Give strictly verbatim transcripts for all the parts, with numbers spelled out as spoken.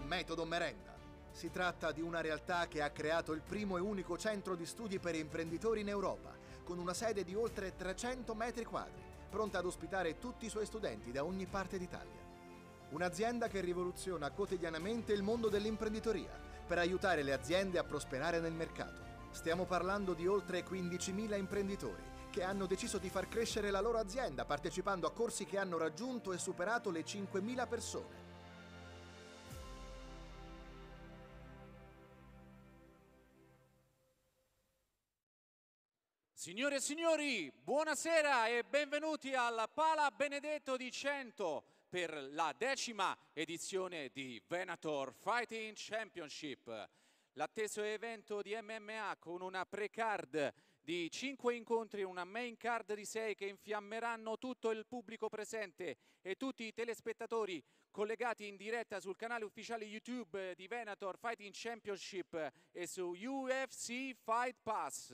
Metodo Merenda. Si tratta di una realtà che ha creato il primo e unico centro di studi per imprenditori in Europa, con una sede di oltre trecento metri quadri, pronta ad ospitare tutti i suoi studenti da ogni parte d'Italia. Un'azienda che rivoluziona quotidianamente il mondo dell'imprenditoria per aiutare le aziende a prosperare nel mercato. Stiamo parlando di oltre quindicimila imprenditori che hanno deciso di far crescere la loro azienda partecipando a corsi che hanno raggiunto e superato le cinquemila persone. Signore e signori, buonasera e benvenuti al Pala Benedetto di cento per la decima edizione di Venator Fighting Championship. L'atteso evento di M M A con una pre-card di cinque incontri e una main card di sei che infiammeranno tutto il pubblico presente e tutti i telespettatori collegati in diretta sul canale ufficiale YouTube di Venator Fighting Championship e su U F C Fight Pass.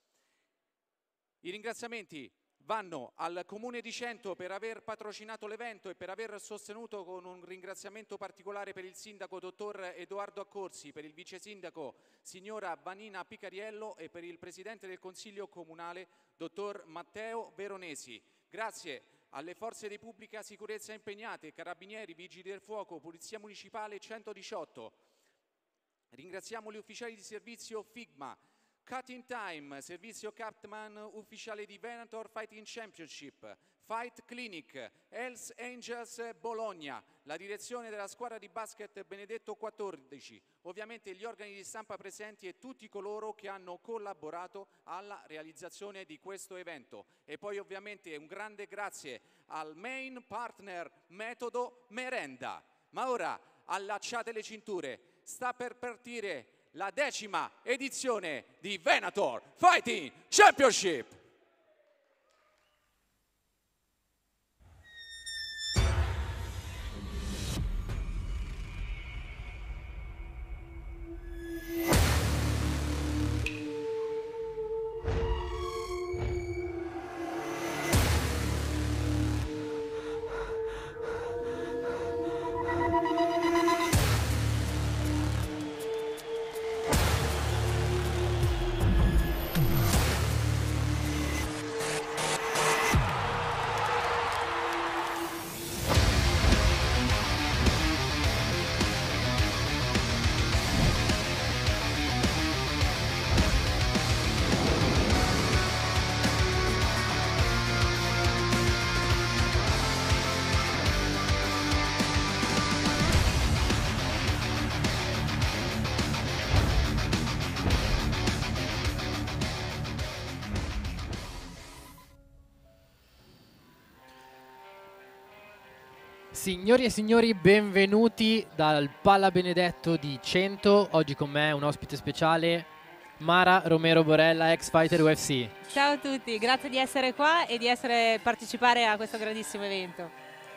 I ringraziamenti vanno al Comune di Cento per aver patrocinato l'evento e per aver sostenuto, con un ringraziamento particolare per il sindaco dottor Edoardo Accorsi, per il vice sindaco signora Vanina Picariello e per il presidente del Consiglio Comunale dottor Matteo Veronesi. Grazie alle forze di pubblica sicurezza impegnate, carabinieri, vigili del fuoco, polizia municipale centodiciotto. Ringraziamo gli ufficiali di servizio Figma, Cutting Time, servizio Captman ufficiale di Venator Fighting Championship, Fight Clinic, Hells Angels Bologna, la direzione della squadra di basket Benedetto quattordici, ovviamente gli organi di stampa presenti e tutti coloro che hanno collaborato alla realizzazione di questo evento. E poi ovviamente un grande grazie al main partner Metodo Merenda. Ma ora allacciate le cinture, sta per partire la decima edizione di Venator Fighting Championship. Signori e signori, benvenuti dal Pala Benedetto di cento. Oggi con me un ospite speciale, Mara Romero Borella, ex fighter U F C. Ciao a tutti, grazie di essere qua e di essere, partecipare a questo grandissimo evento.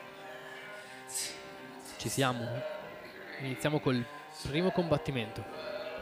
Ci siamo. Iniziamo col primo combattimento.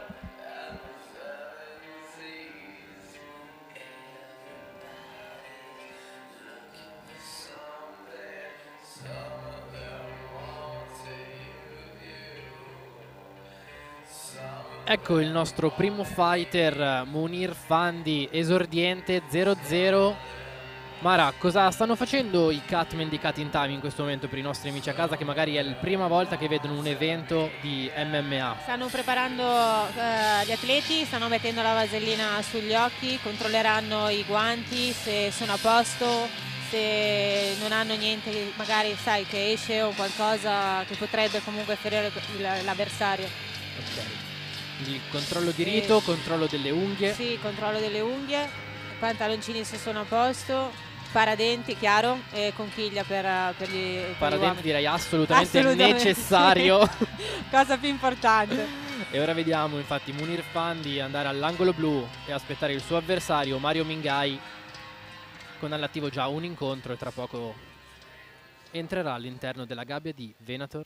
Ecco il nostro primo fighter, Munir Fandi, esordiente, zero zero. Mara, cosa stanno facendo i Catman di Cutting Time in questo momento per i nostri amici a casa che magari è la prima volta che vedono un evento di M M A? Stanno preparando uh, gli atleti, stanno mettendo la vasellina sugli occhi, controlleranno i guanti se sono a posto, se non hanno niente, magari sai che esce o qualcosa che potrebbe comunque ferire l'avversario. Ok. Quindi controllo di rito, e, controllo delle unghie. Sì, controllo delle unghie, pantaloncini se sono a posto, paradenti, chiaro, e conchiglia per, per gli per paradenti gli direi assolutamente, assolutamente necessario. Sì. Cosa più importante. E ora vediamo infatti Munir Fandi andare all'angolo blu e aspettare il suo avversario Mario Mingai, con all'attivo già un incontro, e tra poco entrerà all'interno della gabbia di Venator.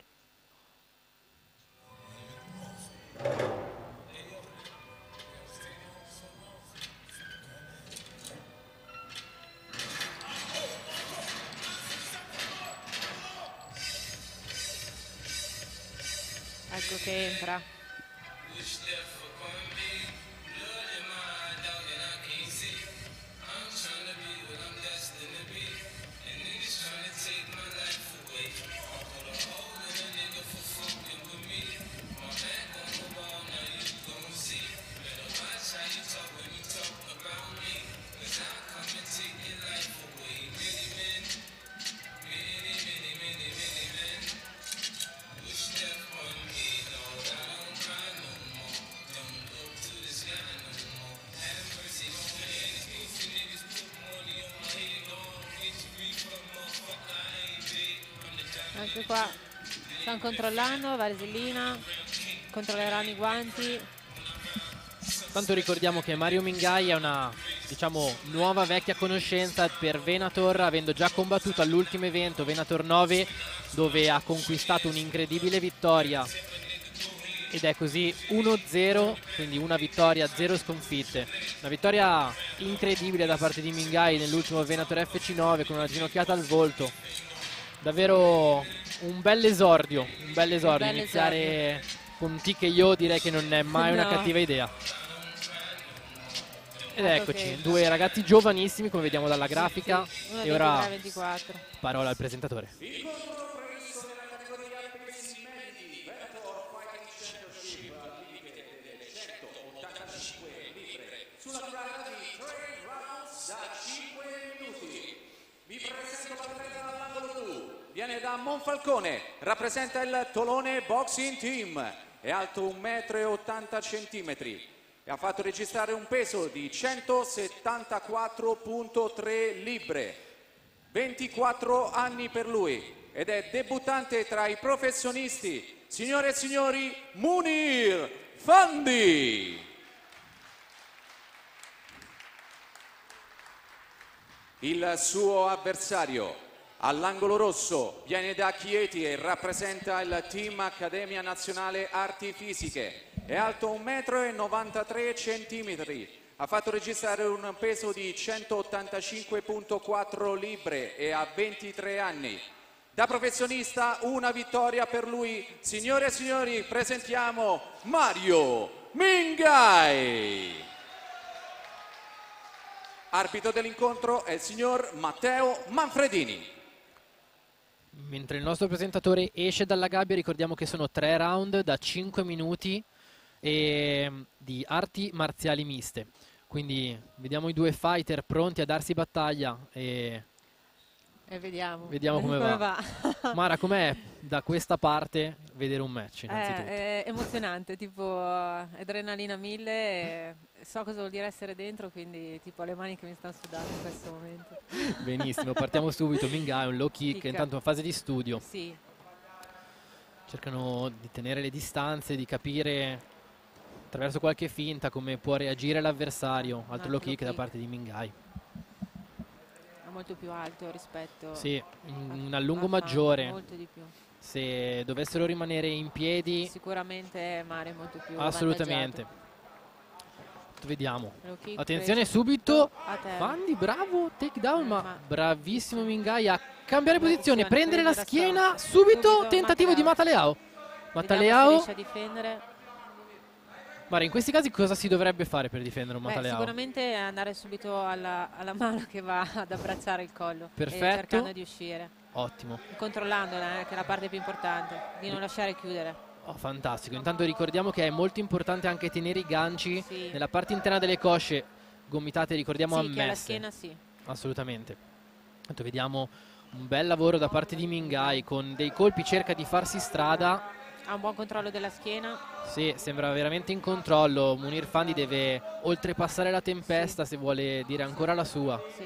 Ecco che entra. Anche qua stanno controllando, Vasilina, controlleranno i guanti. Tanto ricordiamo che Mario Mingai è una, diciamo, nuova vecchia conoscenza per Venator, avendo già combattuto all'ultimo evento, Venator nove, dove ha conquistato un'incredibile vittoria. Ed è così uno zero, quindi una vittoria, zero sconfitte. Una vittoria incredibile da parte di Mingai nell'ultimo Venator F C nove con una ginocchiata al volto. Davvero un bel esordio, un bel esordio. Un bel Iniziare esordio. con T K O direi che non è mai una No. cattiva idea. Ed Ecco eccoci, che- due ragazzi giovanissimi come vediamo dalla grafica. Sì, uno E ora ventitré ventiquattro. parola al presentatore. Sulla durata di tre rounds da cinque minuti. Vi presento l'atleta all'angolo blu. Viene da Monfalcone, rappresenta il Tolone Boxing Team. È alto un metro e ottanta centimetri e ha fatto registrare un peso di centosettantaquattro virgola tre libbre. ventiquattro anni per lui ed è debuttante tra i professionisti. Signore e signori, Munir Fandi. Il suo avversario all'angolo rosso viene da Chieti e rappresenta il team Accademia Nazionale Arti Fisiche. È alto un metro e novantatré centimetri. Ha fatto registrare un peso di centottantacinque virgola quattro libbre e ha ventitré anni. Da professionista una vittoria per lui. Signore e signori, presentiamo Mario Mingai. Arbitro dell'incontro è il signor Matteo Manfredini. Mentre il nostro presentatore esce dalla gabbia, ricordiamo che sono tre round da cinque minuti e, di arti marziali miste. Quindi vediamo i due fighter pronti a darsi battaglia e E vediamo. vediamo come va. va. Mara, com'è da questa parte vedere un match innanzitutto? Eh, è emozionante, tipo eh, adrenalina mille. E so cosa vuol dire essere dentro, quindi tipo ho le mani che mi stanno sudando in questo momento. Benissimo, partiamo subito. Mingai, un low kick, Kick. intanto in fase di studio. Sì, Cercano di tenere le distanze, di capire attraverso qualche finta come può reagire l'avversario. Altro low altro kick da kick. parte di Mingai. è molto più alto rispetto Sì, a- un a allungo Fandi, maggiore. molto di più. Se dovessero rimanere in piedi, Sicuramente Mare è molto più assolutamente. avvantaggiato. Vediamo. Low kick Attenzione preso subito. a terra. Fandi, bravo, takedown, Eh, ma ma- bravissimo Mingai a cambiare posizione, Posizione, prendere la prendere schiena, sta- subito subito tentativo di Mataleao. Vediamo se Mataleao, riesce a difendere. Mara, in questi casi cosa si dovrebbe fare per difendere un Beh, Mataleao? sicuramente andare subito alla, alla mano che va ad abbracciare il collo. Perfetto. E cercando di uscire. Ottimo. Controllandola, eh, che è la parte più importante. Di non lasciare chiudere. Oh, fantastico. Intanto ricordiamo che è molto importante anche tenere i ganci Sì. nella parte interna delle cosce, gomitate, ricordiamo, Sì, che alla ammesse. schiena sì. Assolutamente. Intanto vediamo un bel lavoro da parte di Mingai, con dei colpi cerca di farsi strada. Ha un buon controllo della schiena. Sì, sembra veramente in controllo. Munir Fandi deve oltrepassare la tempesta se vuole dire ancora la sua. Sì.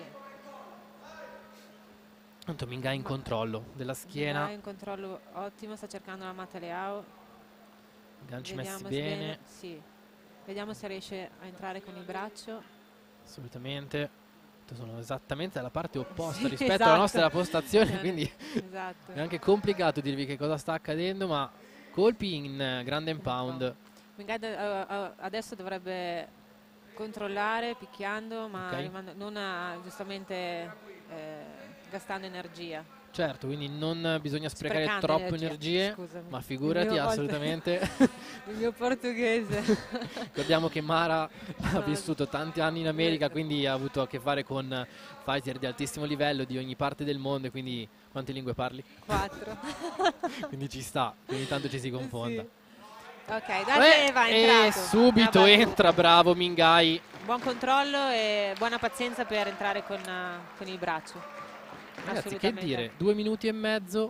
Intanto Mingai in controllo della schiena, Ha un controllo ottimo, sta cercando la Mataleao. ganci Vediamo messi se bene, Sì. Vediamo se riesce a entrare con il braccio. assolutamente. Sono esattamente dalla parte opposta Sì, rispetto alla esatto. nostra postazione, Eh, quindi Esatto. è anche complicato dirvi che cosa sta accadendo, ma colpi in eh, grande impound. Mingai de- eh, eh, adesso dovrebbe controllare picchiando, ma Ok. rimando- non ha- giustamente eh, gastando energia. Certo, quindi non bisogna sprecare Sprecando troppo energia, energie, scusami. ma Il figurati, mio- assolutamente. Il mio portoghese. Ricordiamo che Mara ha No, vissuto tanti anni in America, vero. quindi ha avuto a che fare con fighter di altissimo livello di ogni parte del mondo, quindi quante lingue parli? Quattro. Quindi ci sta, ogni tanto ci si confonda. Sì. Ok, Dace va e entrato. subito Ha battuto. entra, bravo Mingai. Buon controllo e buona pazienza per entrare con, uh, con il braccio. Ragazzi, che Assolutamente. dire, due minuti e mezzo.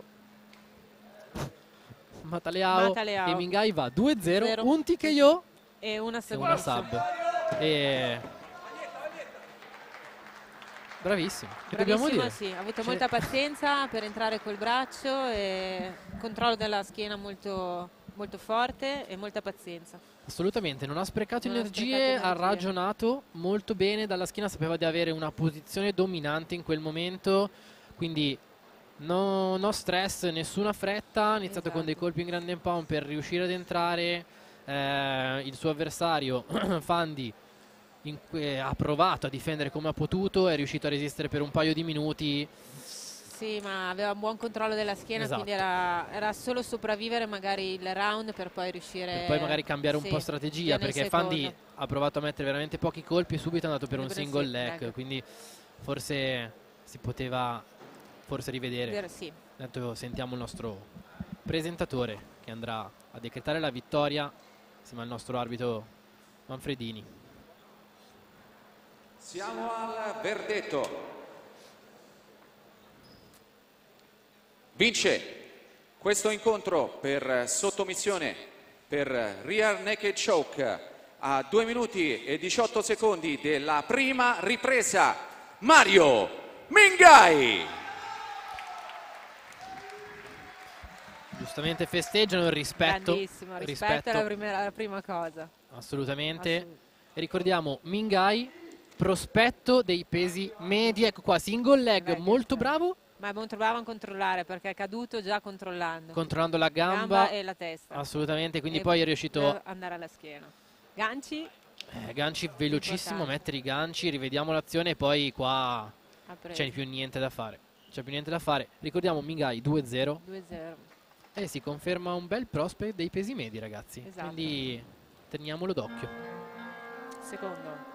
Mataleao, Mataleao. e Mingai va due zero, Zero. un T K O E una e una sub. sub. E... bravissimo, che dobbiamo Bravissimo, dire? sì, ha avuto Ce- molta pazienza per entrare col braccio e controllo della schiena molto, molto forte e molta pazienza. Assolutamente, non ha sprecato Non ha energie, sprecato ha energie. ragionato molto bene dalla schiena, sapeva di avere una posizione dominante in quel momento, quindi no, no stress, nessuna fretta, ha iniziato con dei Esatto. colpi in grande pound per riuscire ad entrare, eh, il suo avversario Fandi in que- ha provato a difendere come ha potuto, è riuscito a resistere per un paio di minuti. Sì, ma aveva un buon controllo della schiena, Esatto. quindi era, era solo sopravvivere magari il round per poi riuscire... E poi magari cambiare un sì, po' strategia, via nel perché secondo. Fandi ha provato a mettere veramente pochi colpi e subito è andato per un Per un single sì, leg, leg. quindi forse si poteva forse rivedere. Vero, sì. Intanto sentiamo il nostro presentatore che andrà a decretare la vittoria insieme al nostro arbitro Manfredini. Siamo al verdetto. Vince questo incontro per sottomissione per rear naked choke a due minuti e diciotto secondi della prima ripresa, Mario Mingai. Giustamente festeggiano il rispetto. Grandissimo, rispetto, è la prima, la prima cosa. Assolutamente. Assolut- E ricordiamo Mingai, prospetto dei pesi medi, ecco qua, single leg, Leg, molto sì. bravo, Ma molto bravo a controllare perché è caduto già controllando. controllando la gamba, Gamba e la testa. assolutamente, quindi E poi è riuscito, deve andare alla schiena. Ganci eh, ganci velocissimo, Importante. mettere i ganci, rivediamo l'azione e poi qua ha preso. c'è più niente da fare. C'è più niente da fare. Ricordiamo Mingai due zero due zero. e si conferma un bel prospect dei pesi medi, ragazzi. Esatto. Quindi teniamolo d'occhio. Secondo.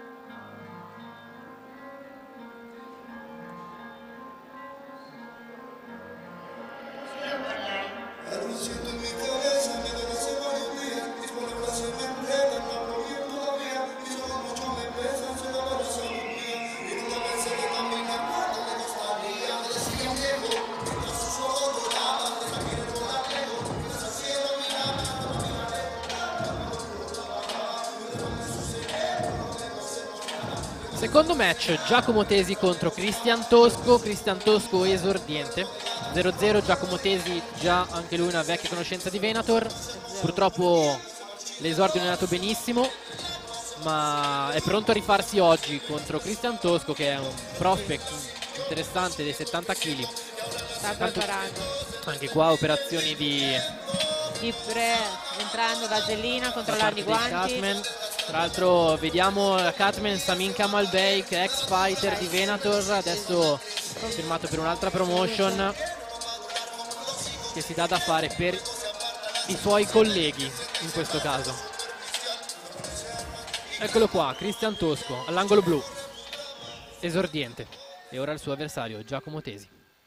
Secondo match, Giacomo Tesi contro Cristian Tosco, Cristian Tosco esordiente, zero zero, Giacomo Tesi già anche lui una vecchia conoscenza di Venator, purtroppo l'esordio non è andato benissimo, ma è pronto a rifarsi oggi contro Cristian Tosco che è un prospect interessante dei settanta chili, Sta Tanto- preparando. anche qua operazioni di Di pre, entrando vasellina, da controllando parte i dei guanti. Catman. Tra l'altro vediamo la Catman Samin Kamalbey, ex fighter di Venator, adesso firmato per un'altra promotion, che si dà da fare per i suoi colleghi in questo caso. Eccolo qua, Cristian Tosco all'angolo blu, esordiente, e ora il suo avversario Giacomo Tesi.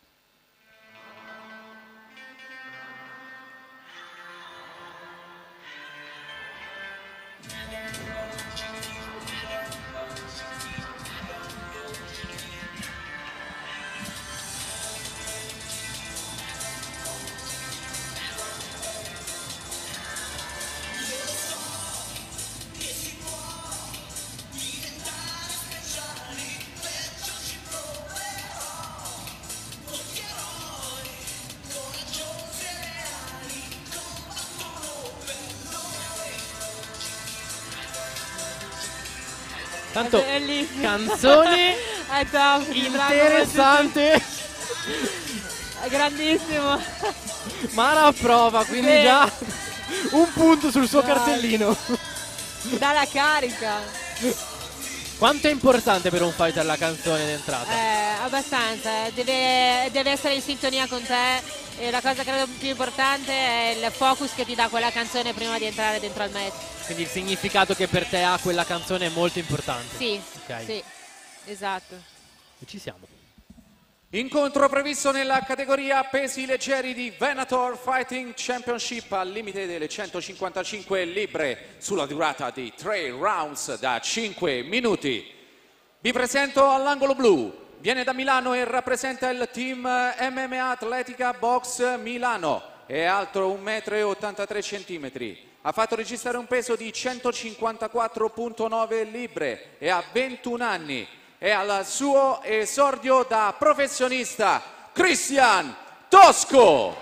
Tanto È bellissimo. canzone È top, mi traggo interessante. molto- È grandissimo. Mara approva, quindi Sì. già un punto sul suo Dai. cartellino. Dalla carica. Quanto è importante per un fighter la canzone d'entrata? Eh, abbastanza, deve, deve essere in sintonia con te e la cosa credo più importante è il focus che ti dà quella canzone prima di entrare dentro al match. Quindi il significato che per te ha quella canzone è molto importante. Sì, okay. sì, esatto. E ci siamo. Incontro previsto nella categoria pesi leggeri di Venator Fighting Championship al limite delle centocinquantacinque libbre sulla durata di tre rounds da cinque minuti. Vi presento all'angolo blu, viene da Milano e rappresenta il team M M A Atletica Box Milano, è alto un metro e ottantatré centimetri. Ha fatto registrare un peso di centocinquantaquattro virgola nove libbre e ha ventuno anni. E al suo esordio da professionista Cristian Tosco.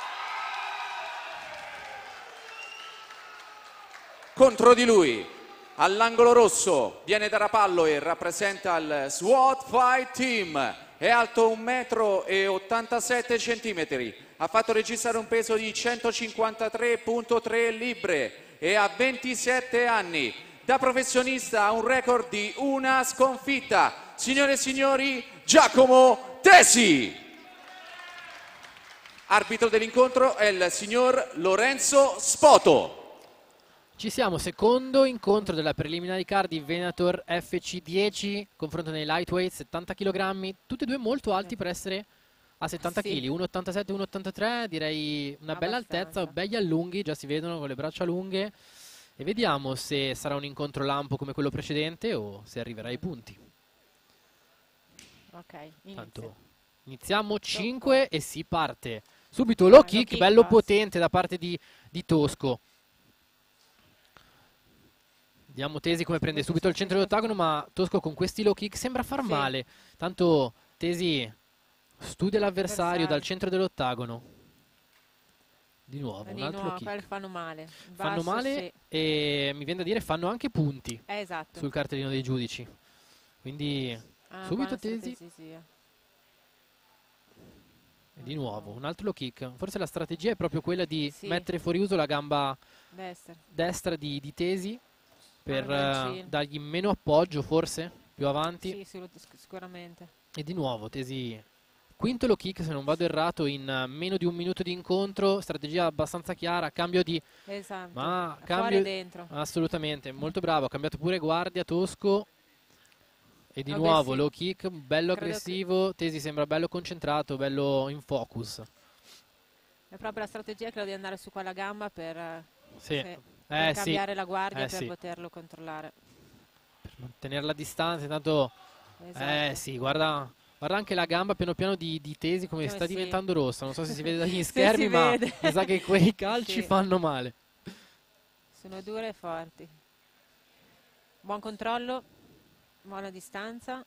Contro di lui, all'angolo rosso, viene da Rapallo e rappresenta il SWAT Fight Team. È alto un metro e ottantasette centimetri. Ha fatto registrare un peso di centocinquantatré virgola tre libbre e ha ventisette anni. Da professionista ha un record di una sconfitta. Signore e signori, Giacomo Tesi. Arbitro dell'incontro è il signor Lorenzo Spoto. Ci siamo, secondo incontro della preliminary card di Venator F C dieci, confronto nei lightweight, settanta chilogrammi, tutti e due molto alti per essere a settanta Sì. chili, uno virgola ottantasette, uno virgola ottantatré, direi una bella Abbastanza. altezza, belli allunghi, già si vedono con le braccia lunghe. E vediamo se sarà un incontro lampo come quello precedente o se arriverà ai punti. Ok, inizio. Tanto iniziamo cinque e si parte. Subito low Ah, kick, low kick, bello basta. potente da parte di, di Tosco. Vediamo Tesi come prende subito il centro dell'ottagono, ma Tosco con questi low kick sembra far Sì. male. Tanto Tesi studia l'avversario Avversario. dal centro dell'ottagono. Di nuovo, Eh, un di altro nuovo, low kick. quelli fanno male. In Fanno basso, male sì. e mi viene da dire fanno anche punti Eh, esatto. sul cartellino dei giudici. Quindi Ah, subito buona Tesi. strategia. E di nuovo un altro low kick. Forse la strategia è proprio quella di Sì. mettere fuori uso la gamba Destra. destra di, di Tesi per Ah, eh, mancino. dargli meno appoggio, forse più avanti. Sì, sì, sic- sicuramente. E di nuovo Tesi, quinto low kick se non vado errato in eh, meno di un minuto di incontro. Strategia abbastanza chiara, cambio di Esatto. ma Fuori cambio e dentro. assolutamente, molto bravo, ha cambiato pure guardia Tosco. E di Vabbè, nuovo sì. low kick, bello Credo aggressivo, Tesi sembra bello concentrato, bello in focus. È proprio la strategia, credo, di andare su quella gamba per, eh, Sì, per eh, sì. cambiare la guardia Eh, per sì. poterlo controllare. Per mantenere la distanza, intanto Esatto. eh sì, guarda, guarda anche la gamba piano piano di, di Tesi come Come sta sì. diventando rossa, non so se si vede dagli Se schermi, si ma vede. mi sa che quei calci Sì. fanno male. Sono dure e forti. Buon controllo, buona distanza,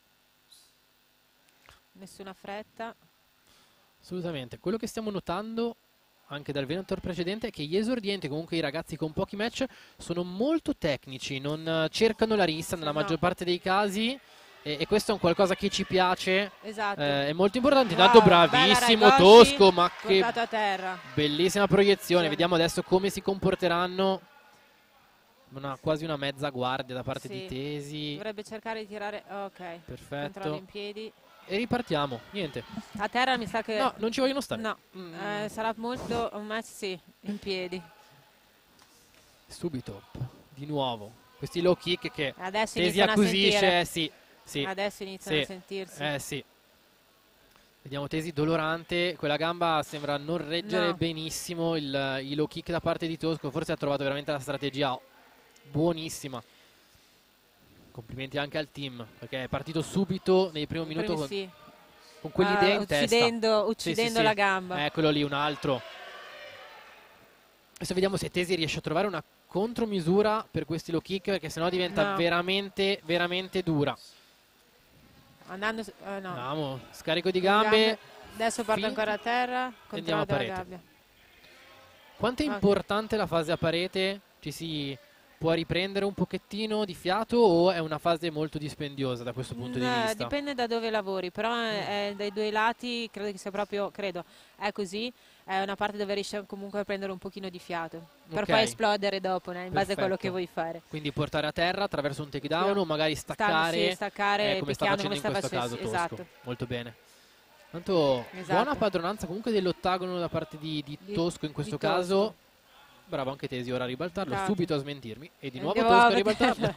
nessuna fretta. Assolutamente, quello che stiamo notando anche dal Venator precedente è che gli esordienti, comunque i ragazzi con pochi match, sono molto tecnici, non eh, cercano la rissa nella No. maggior parte dei casi e, e questo è un qualcosa che ci piace, Esatto. eh, è molto importante. Wow, Intanto bella bravissimo Raigoshi, Tosco, ma che portato a terra. bellissima proiezione, Sì. vediamo adesso come si comporteranno. Una, quasi una mezza guardia da parte Sì. di Tesi, Dovrebbe cercare di tirare. Ok. Controllo perfetto, in piedi. e ripartiamo, niente, A terra mi sa che. no, non ci vogliono stare. No. Mm. Eh, sarà molto un match, sì, in piedi. Subito, di nuovo, questi low kick che Adesso Tesi iniziano a acquisisce, sentire. eh, sì, sì, Adesso iniziano sì, a sentirsi. eh sì. Vediamo Tesi dolorante, quella gamba sembra non reggere No. benissimo il, i low kick da parte di Tosco, forse ha trovato veramente la strategia buonissima. Complimenti anche al team, perché è partito subito nei primi I minuti primi con, sì. con quell'idea Ah, in testa. uccidendo, Sì, uccidendo sì, sì. la gamba. Eccolo lì, un altro. Adesso vediamo se Tesi riesce a trovare una contromisura per questi low kick, perché sennò diventa No. veramente, veramente dura. Andando, su- eh, no. Andiamo, scarico di Con gambe. Adesso porta Finta. ancora a terra. Andiamo Controllo a della parete. gabbia. Quanto è Ok. importante la fase a parete? Ci si può riprendere un pochettino di fiato o è una fase molto dispendiosa da questo punto Mm, di eh, vista? Dipende da dove lavori, però è- è dai due lati credo che sia proprio, credo, è così, è è una parte dove riesci comunque a prendere un pochino di fiato per Ok. poi esplodere dopo, né, in base a quello che Perfetto. vuoi fare. Quindi portare a terra attraverso un takedown Sì. o magari Stanno, staccare, sì, staccare eh, come sta picchiando facendo in come questo sta caso facendo. Tosco. Esatto. Molto bene. Tanto Esatto. buona padronanza comunque dell'ottagono da parte di, di Di- Tosco in questo di Tosco. caso. Bravo anche Tesi ora a ribaltarlo, Esatto. subito a smentirmi e di E nuovo andiamo Tosco a a ribaltarlo.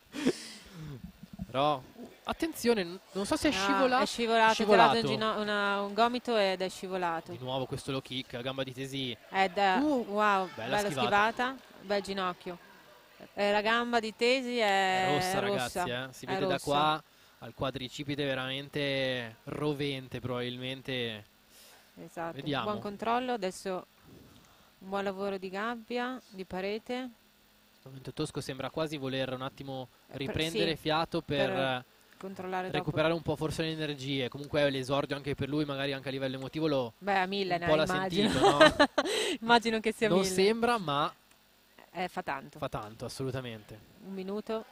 Però attenzione, n- non so se è Ah, scivolato. è scivolato, scivolato. ha tirato un, gino- una- un gomito ed è scivolato. Di nuovo questo low kick, gamba di Tesi. Ed è, Uh, wow, bella bella, schivata. schivata. Bel ginocchio. Eh, la gamba di Tesi è, È rossa, rossa, ragazzi, eh. Si è vede da rossa. qua al quadricipite veramente rovente probabilmente. Esatto. Vediamo. Buon controllo, adesso un buon lavoro di gabbia, di parete. In questo momento Tosco sembra quasi voler un attimo Eh, per- riprendere sì, fiato per, per eh, controllare recuperare un po' forse le energie. Comunque è l'esordio anche per lui, magari anche a livello emotivo lo dopo. Beh, a mille un ne po' ha, l'ha immagino. sentito, no? Immagino che sia Non mille. sembra, ma Eh, fa tanto. fa tanto, assolutamente. Un minuto.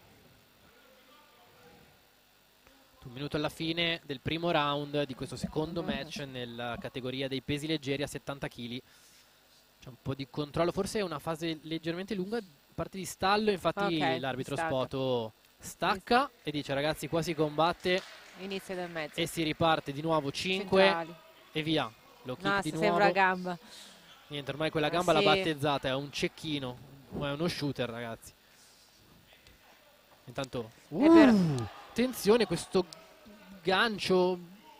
Un minuto alla fine del primo round di questo secondo Secondo match nella categoria dei pesi leggeri a settanta chili. C'è un po' di controllo, forse è una fase leggermente lunga, parte di stallo, infatti Ok, l'arbitro stacca. Spoto stacca e dice ragazzi qua si combatte Inizio del mezzo. e si riparte di nuovo cinque Centrali. e via. Lo kick No, di sembra nuovo. a gamba. Niente, ormai quella Ah, gamba l'ha sì. battezzata, è un cecchino, è uno shooter ragazzi. Intanto, È per- uh, attenzione questo gancio.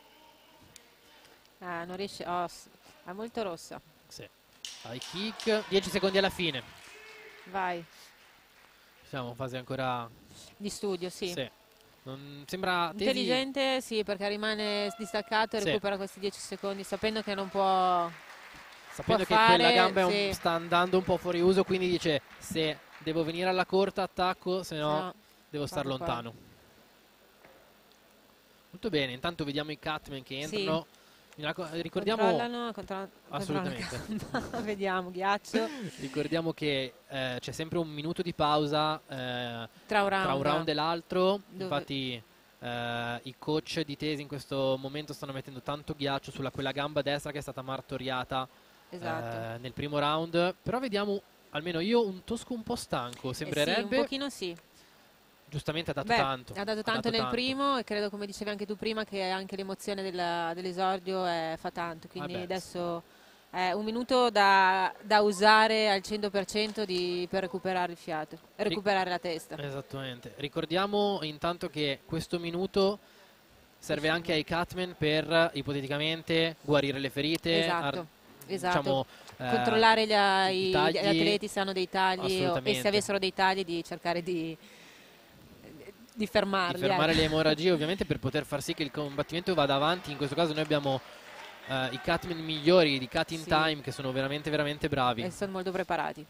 Ah, non riesce. Oh, s- è molto rossa. Sì. High kick, dieci secondi alla fine. Vai. Siamo in fase ancora. Di studio, sì. Sì. Non sembra Tesi- Intelligente, sì, perché rimane distaccato e Sì. recupera questi dieci secondi, sapendo che non può. sapendo può che quella fare, gamba è un- sì. sta andando un po' fuori uso, quindi dice se devo venire alla corta attacco, se no no, devo star vado qua. lontano. Molto bene, intanto vediamo i Catman che Sì. entrano. Mi racco- ricordiamo, Controllano, controllano, Assolutamente. controllano la gamba. Vediamo, ghiaccio. ricordiamo che eh, c'è sempre un minuto di pausa eh, Tra un round. tra un round e l'altro. Dove- Infatti eh, i coach di Tesi in questo momento stanno mettendo tanto ghiaccio sulla quella gamba destra che è stata martoriata Esatto. eh, nel primo round. Però vediamo, almeno io, un Tosco un po' stanco. Eh sì, Sembrerebbe, un pochino sì. giustamente ha dato Beh, tanto. ha dato ha tanto dato nel primo e credo, come dicevi anche tu prima, che anche l'emozione della- dell'esordio eh, fa tanto. Quindi Vabbè. adesso è un minuto da, da usare al cento per cento di- per recuperare il fiato e recuperare la testa. Esattamente. Ricordiamo intanto che questo minuto serve anche ai Catman per ipoteticamente guarire le ferite. Esatto, ar- esatto. diciamo, eh, Controllare gli, i i- tagli. gli atleti se hanno dei tagli o- e Assolutamente. se avessero dei tagli di cercare di, di fermarli. di fermare ecco. le emorragie ovviamente per poter far sì che il combattimento vada avanti. In questo caso noi abbiamo eh, i Catman migliori di Cut in Sì. Time che sono veramente veramente bravi. E sono molto preparati.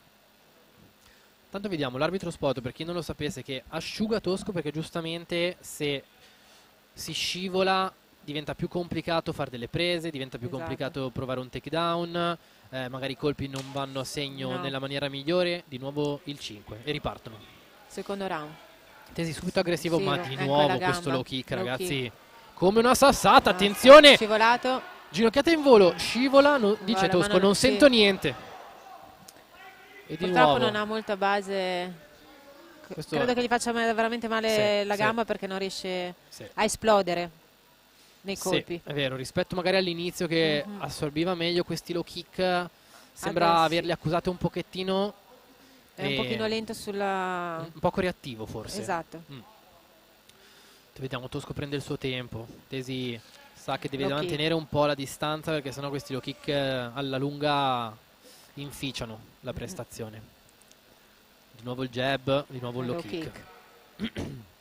Tanto vediamo l'arbitro spot, per chi non lo sapesse, che asciuga Tosco perché giustamente se si scivola diventa più complicato fare delle prese, diventa più Esatto. complicato provare un takedown, eh, magari i colpi non vanno a segno No. nella maniera migliore. Di nuovo il cinque e ripartono. Secondo round. Tesi subito aggressivo, Sì, ma no, di ecco nuovo la questo gamba, low kick, low ragazzi. kick. Come una sassata, Ah, attenzione! Scivolato. Ginocchiata in volo, scivola, no- dice Guarda, ma Tosco, non- non sì. sento niente. E di Purtroppo nuovo, non ha molta base. questo Credo è- che gli faccia ma- veramente male Sì, la sì. gamba perché non riesce sì. a esplodere nei Sì, colpi. è vero, rispetto magari all'inizio che Mhm. assorbiva meglio questi low kick, sembra Adesso- averli accusati un pochettino, È un e- pochino lento sulla. un poco reattivo forse. Esatto. Vediamo, Tosco prende il suo tempo. Tesi sa che deve Low kick. mantenere un po' la distanza perché sennò questi low kick eh, alla lunga inficiano la prestazione. Di nuovo il jab, di nuovo il low, Low kick. kick.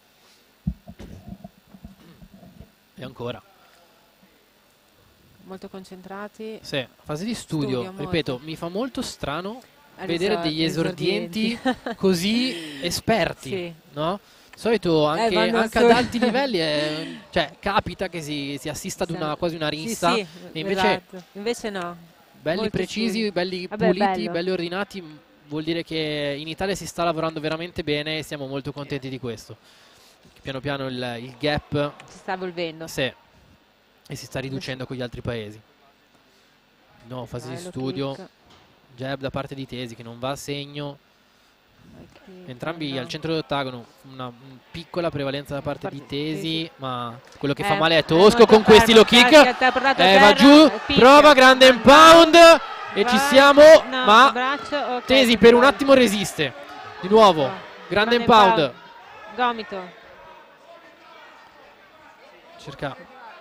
E ancora. Molto concentrati. Sì, fase di studio, Studio, molto. ripeto, mi fa molto strano Agli vedere esor- degli esordienti esordienti. così esperti, Sì. no? Di solito anche, vanno anche su- ad alti livelli è- cioè, capita che si, si assista ad Sì. una, quasi una Sì, rissa. sì, e invece esatto. Invece no. belli molto precisi, studi. belli Vabbè, puliti, bello. belli ordinati, m- vuol dire che in Italia si sta lavorando veramente bene e siamo molto contenti di questo. Piano piano il, il gap Si sta evolvendo. sì, e si sta riducendo con gli altri paesi. No, fase Vai, di lo studio. click. Jab da parte di Tesi che non va a segno. Vai, click, Entrambi no. al centro dell'ottagono, una un piccola prevalenza da parte Parte di di Tesi, Tesi. ma quello che Eh, fa male è è Tosco molto con questi fermo, low kick. Taschi, ha portato a Eh, va terra, giù, picchia. prova grande Ground impound e ci Vai. siamo, No, ma braccio, ok, Tesi per un controllo. attimo resiste. Di nuovo, No. grande Grande impound. impound. Gomito. Cerca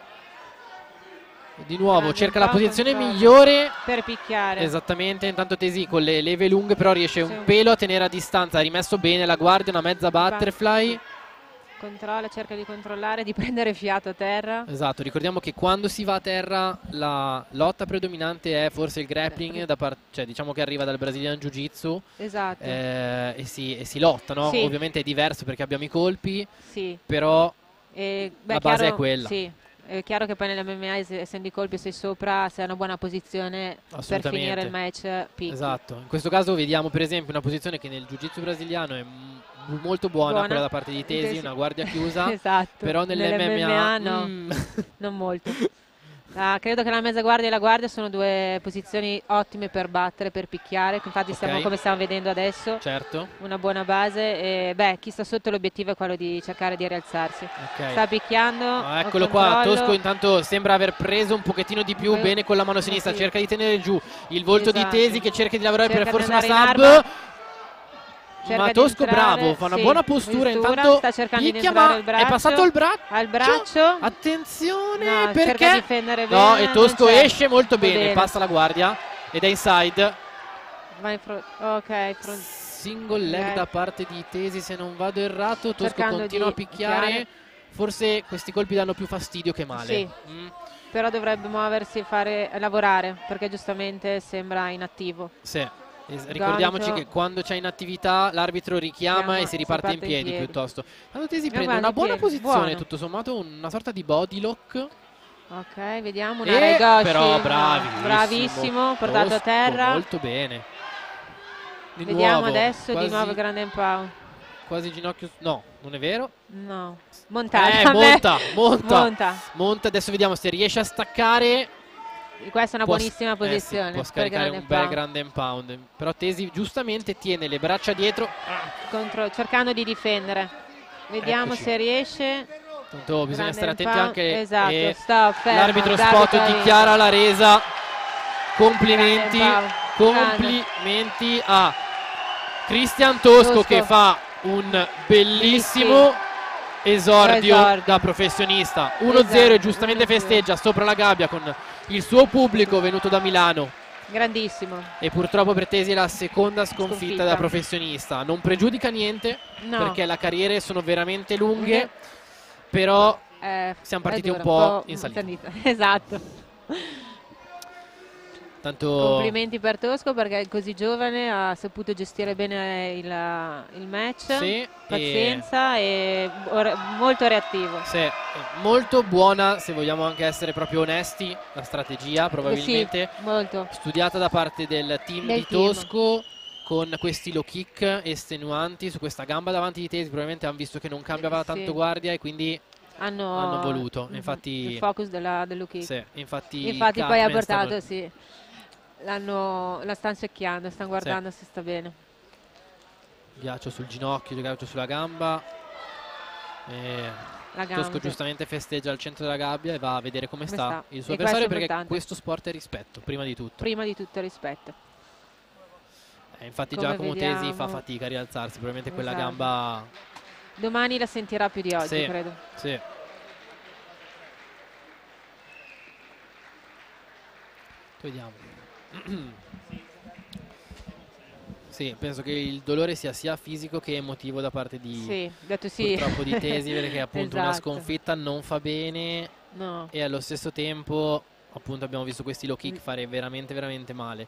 di nuovo, Grande cerca la impound, posizione controllo. migliore. Per picchiare. Esattamente, intanto Tesi con le leve lunghe però riesce Sì. un pelo a tenere a distanza, ha rimesso bene la guardia, una mezza butterfly. Controlla, cerca di controllare, di prendere fiato a terra. Esatto, ricordiamo che quando si va a terra la lotta predominante è forse il grappling, da par- cioè diciamo che arriva dal Brazilian Jiu-Jitsu Esatto. eh, e, si, e si lotta, no? Sì. Ovviamente è diverso perché abbiamo i colpi, Sì. però E, beh, la base chiaro- è quella. Sì. È chiaro che poi nell'M M A, es- essendo i colpi, sei sopra, sei in una buona posizione per Assolutamente. finire il match, picchi. esatto. In questo caso vediamo per esempio una posizione che nel Jiu-Jitsu brasiliano è m- molto buona, Buona. quella da parte di Tesi, Tesi. una guardia chiusa, Esatto. però nell'M M A no, mm, non molto. Ah, credo che la mezza guardia e la guardia sono due posizioni ottime per battere, per picchiare. Infatti stiamo Ok. come stiamo vedendo adesso, certo, una buona base. E, beh, chi sta sotto l'obiettivo è quello di cercare di rialzarsi. ok. Sta picchiando. Ah, al eccolo qua, controllo. Tosco intanto sembra aver preso un pochettino di più Beh, bene con la mano sinistra, sì. cerca di tenere giù il volto Esatto. di Tesi che cerca di lavorare Cerca per di forse una andare in sub, arma. Cerca ma di Tosco entrare, bravo, fa una sì, buona postura, postura, intanto sta cercando di picchia, entrare ma il braccio. è passato il braccio, Al braccio. attenzione No, cerca di perché difendere bene. no, e non Tosco c'è. esce molto Va bene, passa la guardia ed è inside. Vai in fro- ok, front- Single leg Ok. da parte di Tesi se non vado errato, Tosco Cercando continua di a picchiare, picchiare. forse questi colpi danno più fastidio che male. Sì. Mm, però dovrebbe muoversi e fare, lavorare, perché giustamente sembra inattivo. sì. Es- Ricordiamoci Gomito. che quando c'è inattività l'arbitro richiama Chiama, e si riparte si in parte in piedi, piedi. piuttosto. Quando Tesi Eh, prende guarda, una in buona piedi, posizione, buono. tutto sommato una sorta di body lock. Ok, vediamo una E Reigoshi. però No, bravissimo, bravissimo, portato a Tosco, terra. molto bene. Di Vediamo nuovo, adesso quasi, di nuovo grande impound. quasi ginocchio, s- no, non è vero. No, montata. Eh, a me- monta, monta, monta. monta. Adesso vediamo se riesce a staccare. Questa è una Può- buonissima eh sì, posizione. può per scaricare grande un bel impound. grande impound. Però Tesi giustamente tiene le braccia dietro. Contro- cercando di difendere. Vediamo Eccoci. se riesce. Tanto bisogna Grande stare attenti impound. anche. Esatto, e stop, fermo, l'arbitro l'arbitro spot ha vinto. dichiara la resa. Complimenti, Grande impound. complimenti a Cristian Tosco, Tosco. che fa un bellissimo esordio, Esordio. da professionista. uno zero e Esatto, giustamente uno zero. festeggia sopra la gabbia con il suo pubblico venuto da Milano. Grandissimo. E purtroppo per Tesi è la seconda sconfitta, Sconfitta. da professionista. Non pregiudica niente, No. perché le carriere sono veramente lunghe, Lunghe. però Eh, siamo è partiti un dura, po' in salita. Esatto. tanto Complimenti per Tosco perché è così giovane, ha saputo gestire bene il, il match. sì, Pazienza e, ora- molto reattivo. e, sì, è molto buona, se vogliamo anche essere proprio onesti, la strategia probabilmente Sì, molto. studiata da parte del team Del di team. Tosco, con questi low kick estenuanti su questa gamba davanti di Tesi. Probabilmente hanno visto che non cambiava Sì. tanto guardia e quindi Hanno, hanno voluto. Mhm, Infatti, il focus della, dello kick. sì, infatti, Infatti poi ha Carmen portato, stanno- sì. L'hanno, la stanno secchiando, stanno guardando se sta bene. ghiaccio sul ginocchio, ghiaccio sulla gamba. E La gamba. Tosco giustamente festeggia al centro della gabbia e va a vedere come, Come sta, sta. il suo E questo avversario, è perché importante. questo sport è rispetto, prima di tutto. Prima di tutto rispetto. Eh, infatti come Giacomo Tesi fa vediamo. fatica a rialzarsi, probabilmente quella Esatto. gamba. Domani la sentirà più di oggi, Sì. credo. Sì. Vediamo. Sì, penso che il dolore sia sia fisico che emotivo da parte di, Sì, detto sì. purtroppo di Tesi, perché appunto una Esatto. sconfitta non fa bene No. e allo stesso tempo appunto abbiamo visto questi low kick Mm. fare veramente veramente male.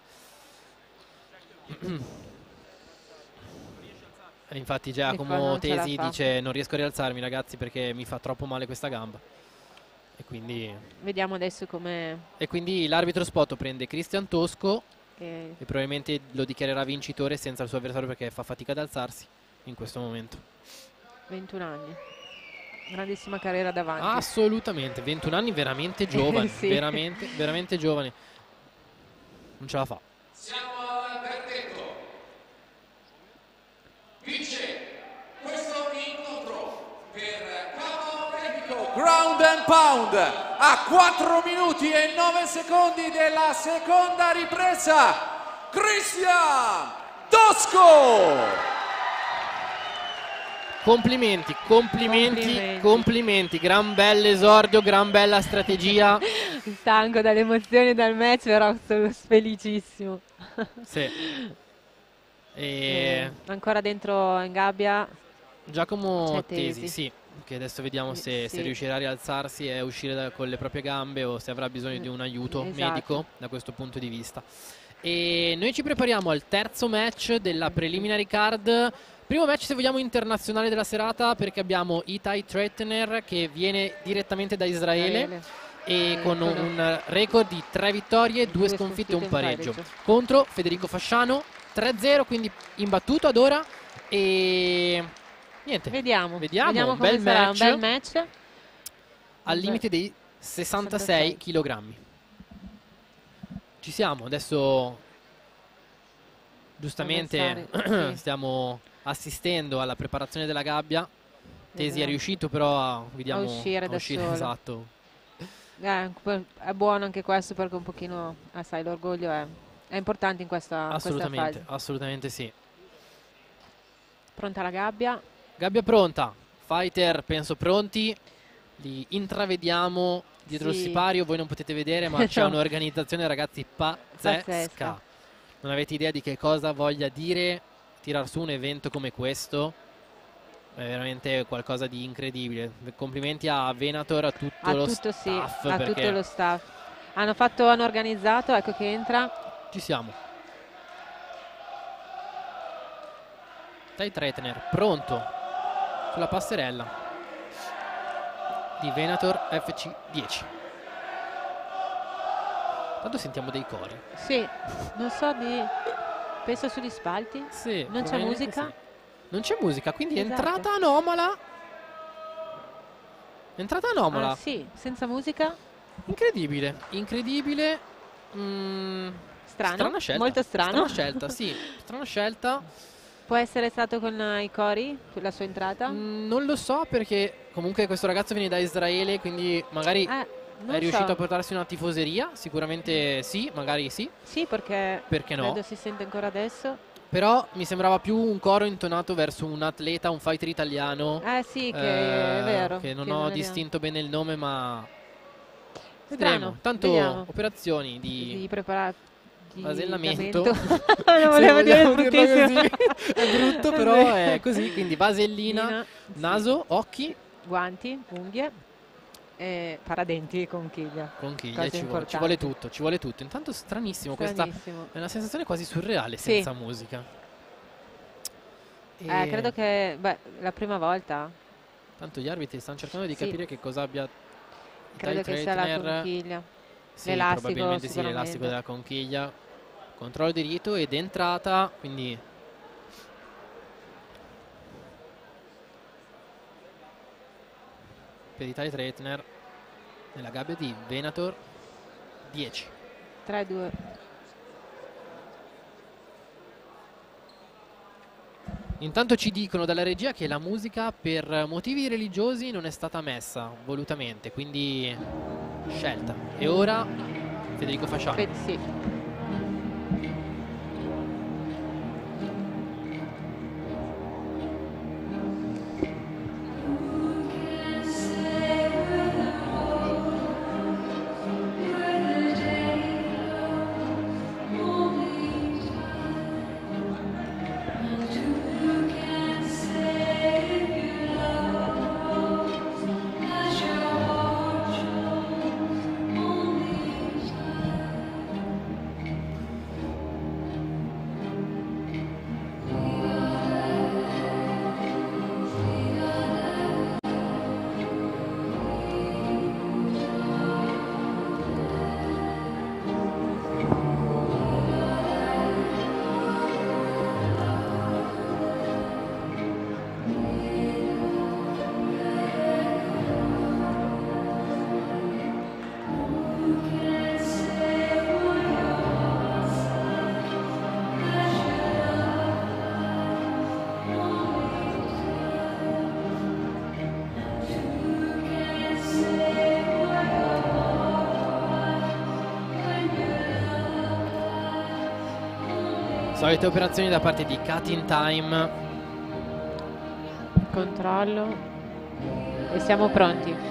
E infatti fa- Giacomo non ce la Tesi fa. dice: non riesco a rialzarmi, ragazzi, perché mi fa troppo male questa gamba. E quindi, Vediamo adesso come e quindi l'arbitro spot prende Cristian Tosco che e probabilmente lo dichiarerà vincitore senza il suo avversario, perché fa fatica ad alzarsi in questo momento. ventuno anni. Grandissima carriera davanti. Assolutamente, ventuno anni, veramente giovane, Sì. veramente, veramente giovane. non ce la fa. Siamo al verdetto. Vince questo incontro per capo tecnico ground and pound a quattro minuti e nove secondi della seconda ripresa, Cristian Tosco. Complimenti, complimenti, Complimenti. complimenti, gran bell'esordio, gran bella strategia. Stanco dalle emozioni e dal match, però sono felicissimo. Sì. E Eh, ancora dentro in gabbia. Giacomo C'è Tesi, Tesi. sì, che adesso vediamo se, Sì. se riuscirà a rialzarsi e uscire da- con le proprie gambe o se avrà bisogno di un aiuto Esatto. medico da questo punto di vista. E noi ci prepariamo al terzo match della preliminary card. Primo match, se vogliamo, internazionale della serata, perché abbiamo Itai Trettener che viene direttamente da Israele Israele. e Eh, con con un record di tre vittorie, due due sconfitte e un sconfitte e un pareggio, pareggio. contro Federico Fasciano tre zero, quindi imbattuto ad ora. E niente, Vediamo. Vediamo, un come bel sarà. match. Un bel match. al Beh, limite dei sessantasei sessantasei. chilogrammi. Ci siamo, adesso giustamente Avanzare, sì. stiamo assistendo alla preparazione della gabbia. Tesi Esatto. è riuscito però a, vediamo, A uscire da solo. esatto. Eh, que- è buono anche questo perché un pochino, eh, sai, l'orgoglio è, è importante in questa, in questa Assolutamente, fase. assolutamente sì. Pronta la gabbia? Gabbia pronta, fighter penso pronti, li intravediamo dietro il Sì. sipario, voi non potete vedere ma c'è No. un'organizzazione, ragazzi, pazzesca. Pazzesca. Non avete idea di che cosa voglia dire tirar su un evento come questo, è veramente qualcosa di incredibile. Complimenti a Venator, a tutto A lo tutto, sì, staff, a perché tutto lo staff. Hanno fatto, hanno organizzato, ecco che entra. ci siamo. Tai Trettener pronto sulla passerella di Venator F C dieci. Tanto sentiamo dei cori. Sì, non so di... penso sugli spalti. Sì, Non c'è probabilmente musica? sì. Non c'è musica, quindi Esatto. entrata anomala. Entrata anomala. Ah, sì, senza musica. Incredibile, incredibile. Mm, Strano, strana scelta. molto strano. Strana scelta, sì. Strana scelta. Può essere stato con eh, i cori, la sua entrata? Mm, non lo so perché comunque questo ragazzo viene da Israele, quindi magari Eh, non è riuscito so. a portarsi una tifoseria. Sicuramente sì, magari sì. Sì, perché Perché no? credo si sente ancora adesso. Però mi sembrava più un coro intonato verso un atleta, un fighter italiano. Eh sì, che eh, è vero. Che non che ho vediamo. distinto bene il nome, ma Strano, vedremo. Tanto vediamo. operazioni di Di preparare... vasellamento. non Se volevo dire vogliamo dirlo bruttissimo. così. È brutto, È però vero. è così. Quindi vasellina, Lina, sì. naso, occhi, Guanti, unghie e paradenti e conchiglia. conchiglie. Cose Ci vuole, ci importanti. vuole tutto, ci vuole tutto. Intanto stranissimo, questa Stranissimo. è una sensazione quasi surreale Sì. senza musica. Eh, E credo che, beh, la prima volta, tanto gli arbitri stanno cercando di Sì. capire che cosa abbia credo Tai che sia la Trettener. conchiglia. Sì, L'elastico, probabilmente sì, sicuramente. l'elastico della conchiglia. Controllo di rito ed entrata, quindi per i Tai Trettener nella gabbia di Venator dieci. tre due. Intanto ci dicono dalla regia che la musica per motivi religiosi non è stata messa volutamente, quindi scelta. E ora Federico Fasciano. Fe- sì. Solite operazioni da parte di Cut in Time. Controllo. E siamo pronti.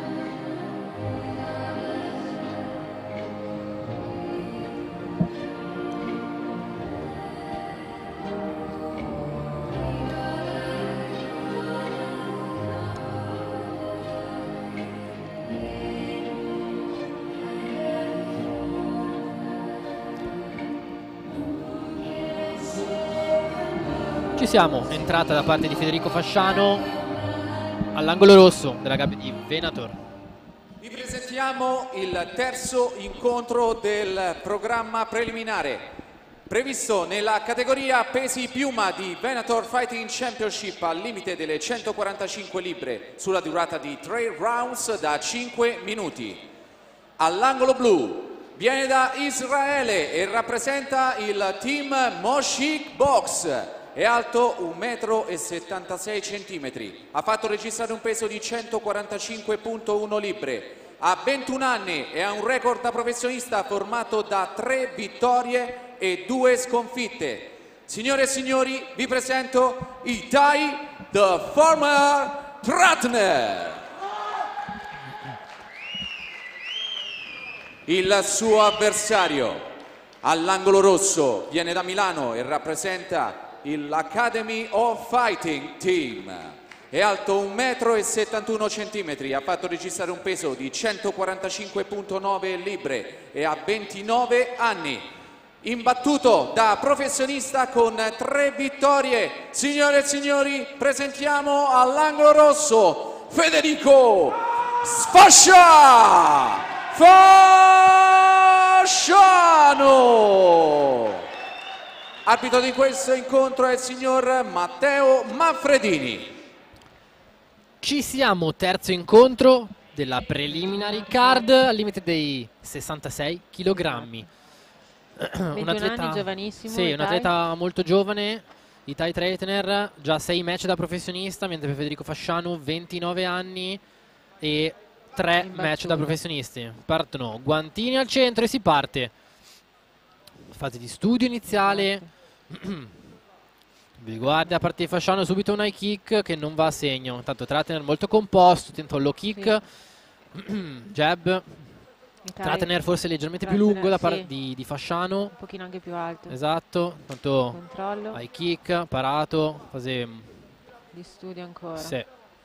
Ci siamo, entrata da parte di Federico Fasciano all'angolo rosso della gabbia di Venator. Vi presentiamo il terzo incontro del programma preliminare, previsto nella categoria pesi piuma di Venator Fighting Championship al limite delle centoquarantacinque libbre sulla durata di tre rounds da cinque minuti. All'angolo blu viene da Israele e rappresenta il team Moshik Box. È alto un metro e settantasei centimetri, ha fatto registrare un peso di centoquarantacinque virgola uno libbre, ha ventuno anni e ha un record da professionista formato da tre vittorie e due sconfitte. Signore e signori, vi presento Itai the Former Tratner. Il suo avversario all'angolo rosso viene da Milano e rappresenta l'Academy of Fighting Team. È alto un metro e settantuno centimetri, ha fatto registrare un peso di centoquarantacinque virgola nove libbre e ha ventinove anni. Imbattuto da professionista con tre vittorie. Signore e signori, presentiamo all'angolo rosso Federico Fascia Fasciano. Arbitro di questo incontro è il signor Matteo Manfredini. Ci siamo, terzo incontro della preliminary card al limite dei sessantasei chilogrammi. Un atleta anni, giovanissimo. Sì, un atleta molto giovane, Itai Tratner, già sei match da professionista, mentre per Federico Fasciano ventinove anni e tre match da professionisti. Partono guantini al centro e si parte. Fase di studio iniziale. Vi guarda a parte di Fasciano, subito un high kick che non va a segno. Intanto Tratner molto composto, tenta un low kick, sì. Jab. Tratner forse leggermente Tratner, più lungo da parte sì. di, di Fasciano. Un pochino anche più alto. Esatto. Tanto controllo. High kick, parato, fase di studio ancora. Sì.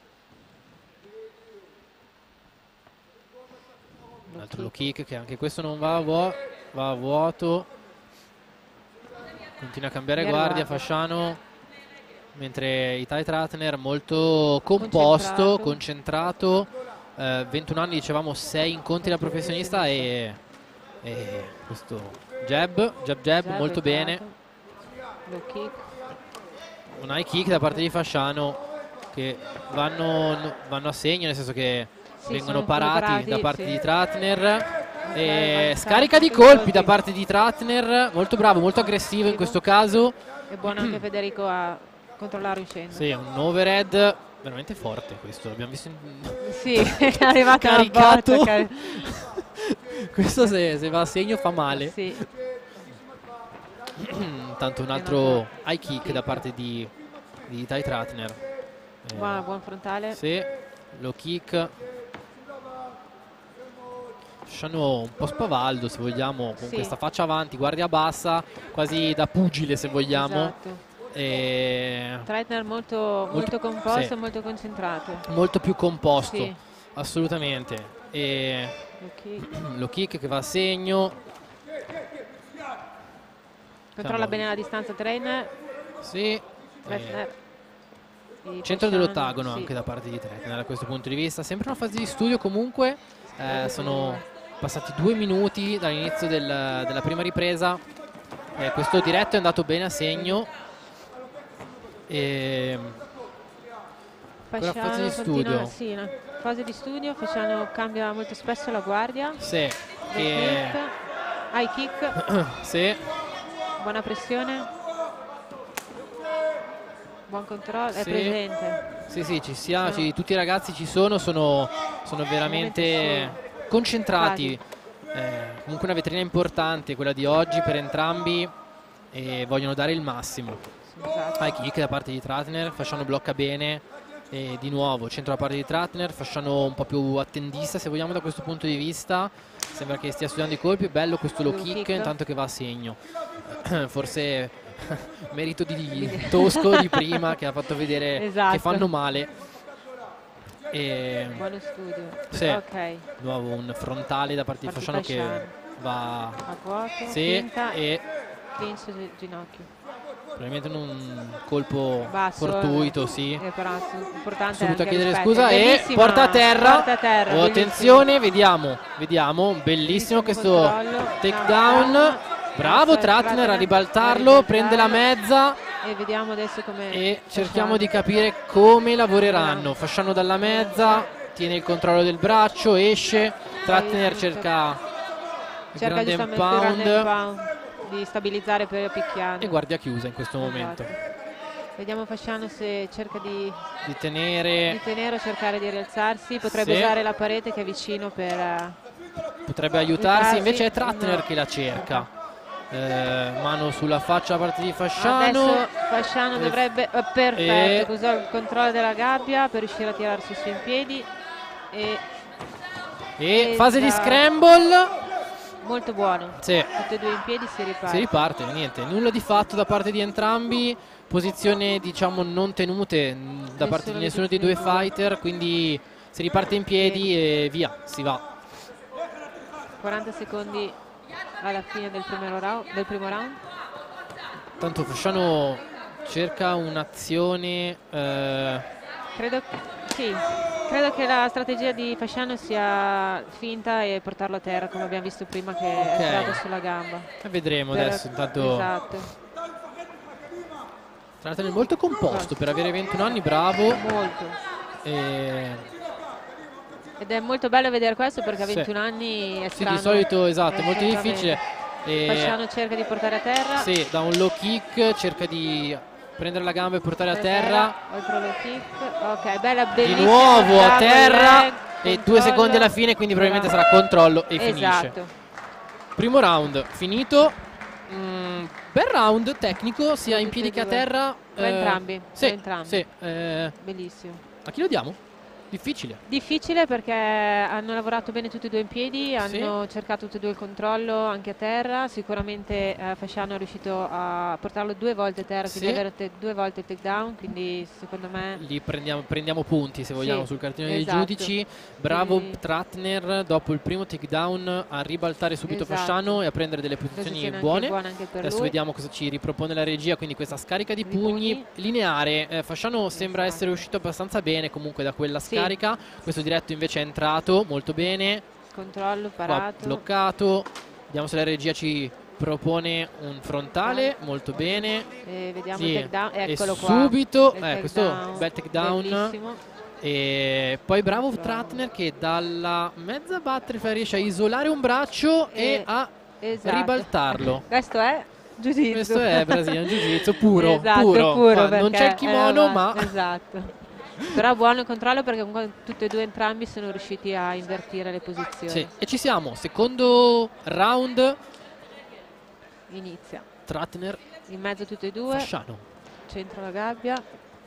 Un altro low kick che anche questo non va a vuoto. Va a vuoto. Continua a cambiare guardia, guardia Fasciano, mentre Itai Tratner molto composto, concentrato, concentrato eh, ventuno anni, dicevamo sei incontri da professionista e, e questo jab, jab, jab, jab molto bene. Kick. Un high kick da parte di Fasciano che vanno, vanno a segno, nel senso che sì, vengono parati, parati da parte sì. di Tratner. E scarica di colpi da parte di Tratner, molto bravo, molto aggressivo in questo caso. È buono anche Federico a controllare uscendo. Sì, un overhead veramente forte questo, l'abbiamo visto in... Sì, è arrivato caricato. Car questo se, se va a segno fa male. Sì. Tanto un altro high kick da parte di, di Itai Tratner. Buona, buon frontale. Sì, low kick. Fasciano un po' spavaldo se vogliamo, con sì. questa faccia avanti, guardia bassa, quasi da pugile se vogliamo. Esatto. E... Tratner molto, molto, molto composto sì. e molto concentrato. Molto più composto, sì. assolutamente. E... Low kick. Low kick che va a segno. Controlla Siamo... bene la distanza Tratner. Sì. Tratner. E... Centro dell'ottagono sì. anche da parte di Tratner da questo punto di vista. Sempre una fase di studio comunque. Eh, sono passati due minuti dall'inizio del, della prima ripresa. Eh, questo diretto è andato bene a segno. E Fasciano fase di studio. Sì, una fase di studio. Fasciano cambia molto spesso la guardia. Sì. E... Kick, high kick. Sì. Buona pressione. Buon controllo. Sì. È presente. Sì, sì, ci siamo. Ci, tutti i ragazzi ci sono. Sono, sono veramente concentrati. Eh, comunque una vetrina importante quella di oggi per entrambi. e vogliono dare il massimo. Esatto. High kick da parte di Tratner, Fasciano blocca bene e di nuovo centro da parte di Tratner, Fasciano un po' più attendista se vogliamo da questo punto di vista, sembra che stia studiando i colpi. Bello questo low kick, kick. intanto che va a segno. Forse merito di Tosco di prima che ha fatto vedere Esatto. che fanno male. E Buono studio. sì, Ok. di nuovo un frontale da parte di Parte Fasciano che Fasciano. va A vuoto, sì, finta, e clinch sul ginocchio. probabilmente un colpo Basso, fortuito, eh, sì. è però importante Subito a anche chiedere rispetto. scusa e Bellissima, porta a terra. porta a terra, Oh, bellissimo. attenzione, vediamo, vediamo, bellissimo questo controllo, takedown. knockdown. Bravo Adesso Tratner a a ribaltarlo, prende la mezza e vediamo adesso come e cerchiamo di capire come lavoreranno. Fasciano dalla mezza, tiene il controllo del braccio, esce, Tratner cerca il cerca grande giustamente il grande pound pound di stabilizzare per picchiando. e guardia chiusa in questo Esatto. momento. Vediamo Fasciano se cerca di, Di tenere, di tenere o cercare di rialzarsi. Potrebbe Sì. usare la parete che è vicino per eh, potrebbe aiutarsi, Aiutarsi, invece è Tratner no. che la cerca. Eh, mano sulla faccia da parte di Fasciano. adesso Fasciano E- dovrebbe eh, perfetto, e- usò il controllo della gabbia per riuscire a tirarsi su in piedi e E fase di Esatto. scramble. molto buono. Sì, Tutti e due in piedi si riparte. si riparte, niente, nulla di fatto da parte di entrambi. Posizioni diciamo non tenute mh, da parte di nessuno dei due fighter, quindi si riparte in piedi e via, si va. quaranta secondi alla fine del primo round, del primo round. Tanto Fasciano cerca un'azione eh, Credo, sì, credo che la strategia di Fasciano sia finta e portarlo a terra, come abbiamo visto prima che Ok. è entrato sulla gamba. e vedremo Per- adesso. Intanto Esatto, Tratner molto composto per avere ventuno anni, bravo. molto. E Ed è molto bello vedere questo perché a Sì. ventuno anni è sì, strano. di solito esatto, è molto Esattamente. difficile. E Fasciano cerca di portare a terra. sì, da un low kick cerca di prendere la gamba e portare a terra. Oltre lo kick. Ok, bella, Di bellissima. nuovo a double terra leg, e due controllo. secondi alla fine, quindi probabilmente sarà controllo e finisce. Esatto. Primo round finito. Mm, bel round tecnico sia in Tutti piedi e che a due. terra. Ma entrambi, Sì, entrambi. sì, eh, Bellissimo. a chi lo diamo? Difficile. Difficile perché hanno lavorato bene tutti e due in piedi, Sì. hanno cercato tutti e due il controllo anche a terra. Sicuramente eh, Fasciano è riuscito a portarlo due volte a terra, quindi Sì. avere te- due volte il takedown, quindi secondo me Lì prendiamo, prendiamo punti se vogliamo Sì, sul cartellone esatto. dei giudici. Bravo Quindi- Tratner dopo il primo takedown a ribaltare subito Esatto. Fasciano e a prendere delle posizioni posizione buone. anche buona anche per Adesso lui. vediamo cosa ci ripropone la regia, quindi questa scarica di Di pugni, pugni. lineare. Eh, Fasciano sembra Esatto. essere uscito abbastanza bene comunque da quella Sì. scarica. Questo diretto invece è entrato molto bene. Controllo, Qua parato. bloccato. Vediamo se la regia ci propone un frontale, molto bene. E vediamo Sì, il takedown, e eccolo qua. subito, Il eh, questo takedown, bel takedown. bellissimo. E poi bravo Bravo. Tratner che dalla mezza butterfly riesce a isolare un braccio e, E- a Esatto. ribaltarlo. Questo è Jiu-Jitsu. Questo è Brazilian Jiu-Jitsu puro, Esatto, puro. puro Ma non c'è il perché kimono, era- ma esatto. Però buono il controllo perché comunque tutti e due entrambi sono riusciti a invertire le posizioni. sì. E ci siamo, secondo round. Inizia. Tratner, In mezzo tutti e due, Fasciano. centro la gabbia.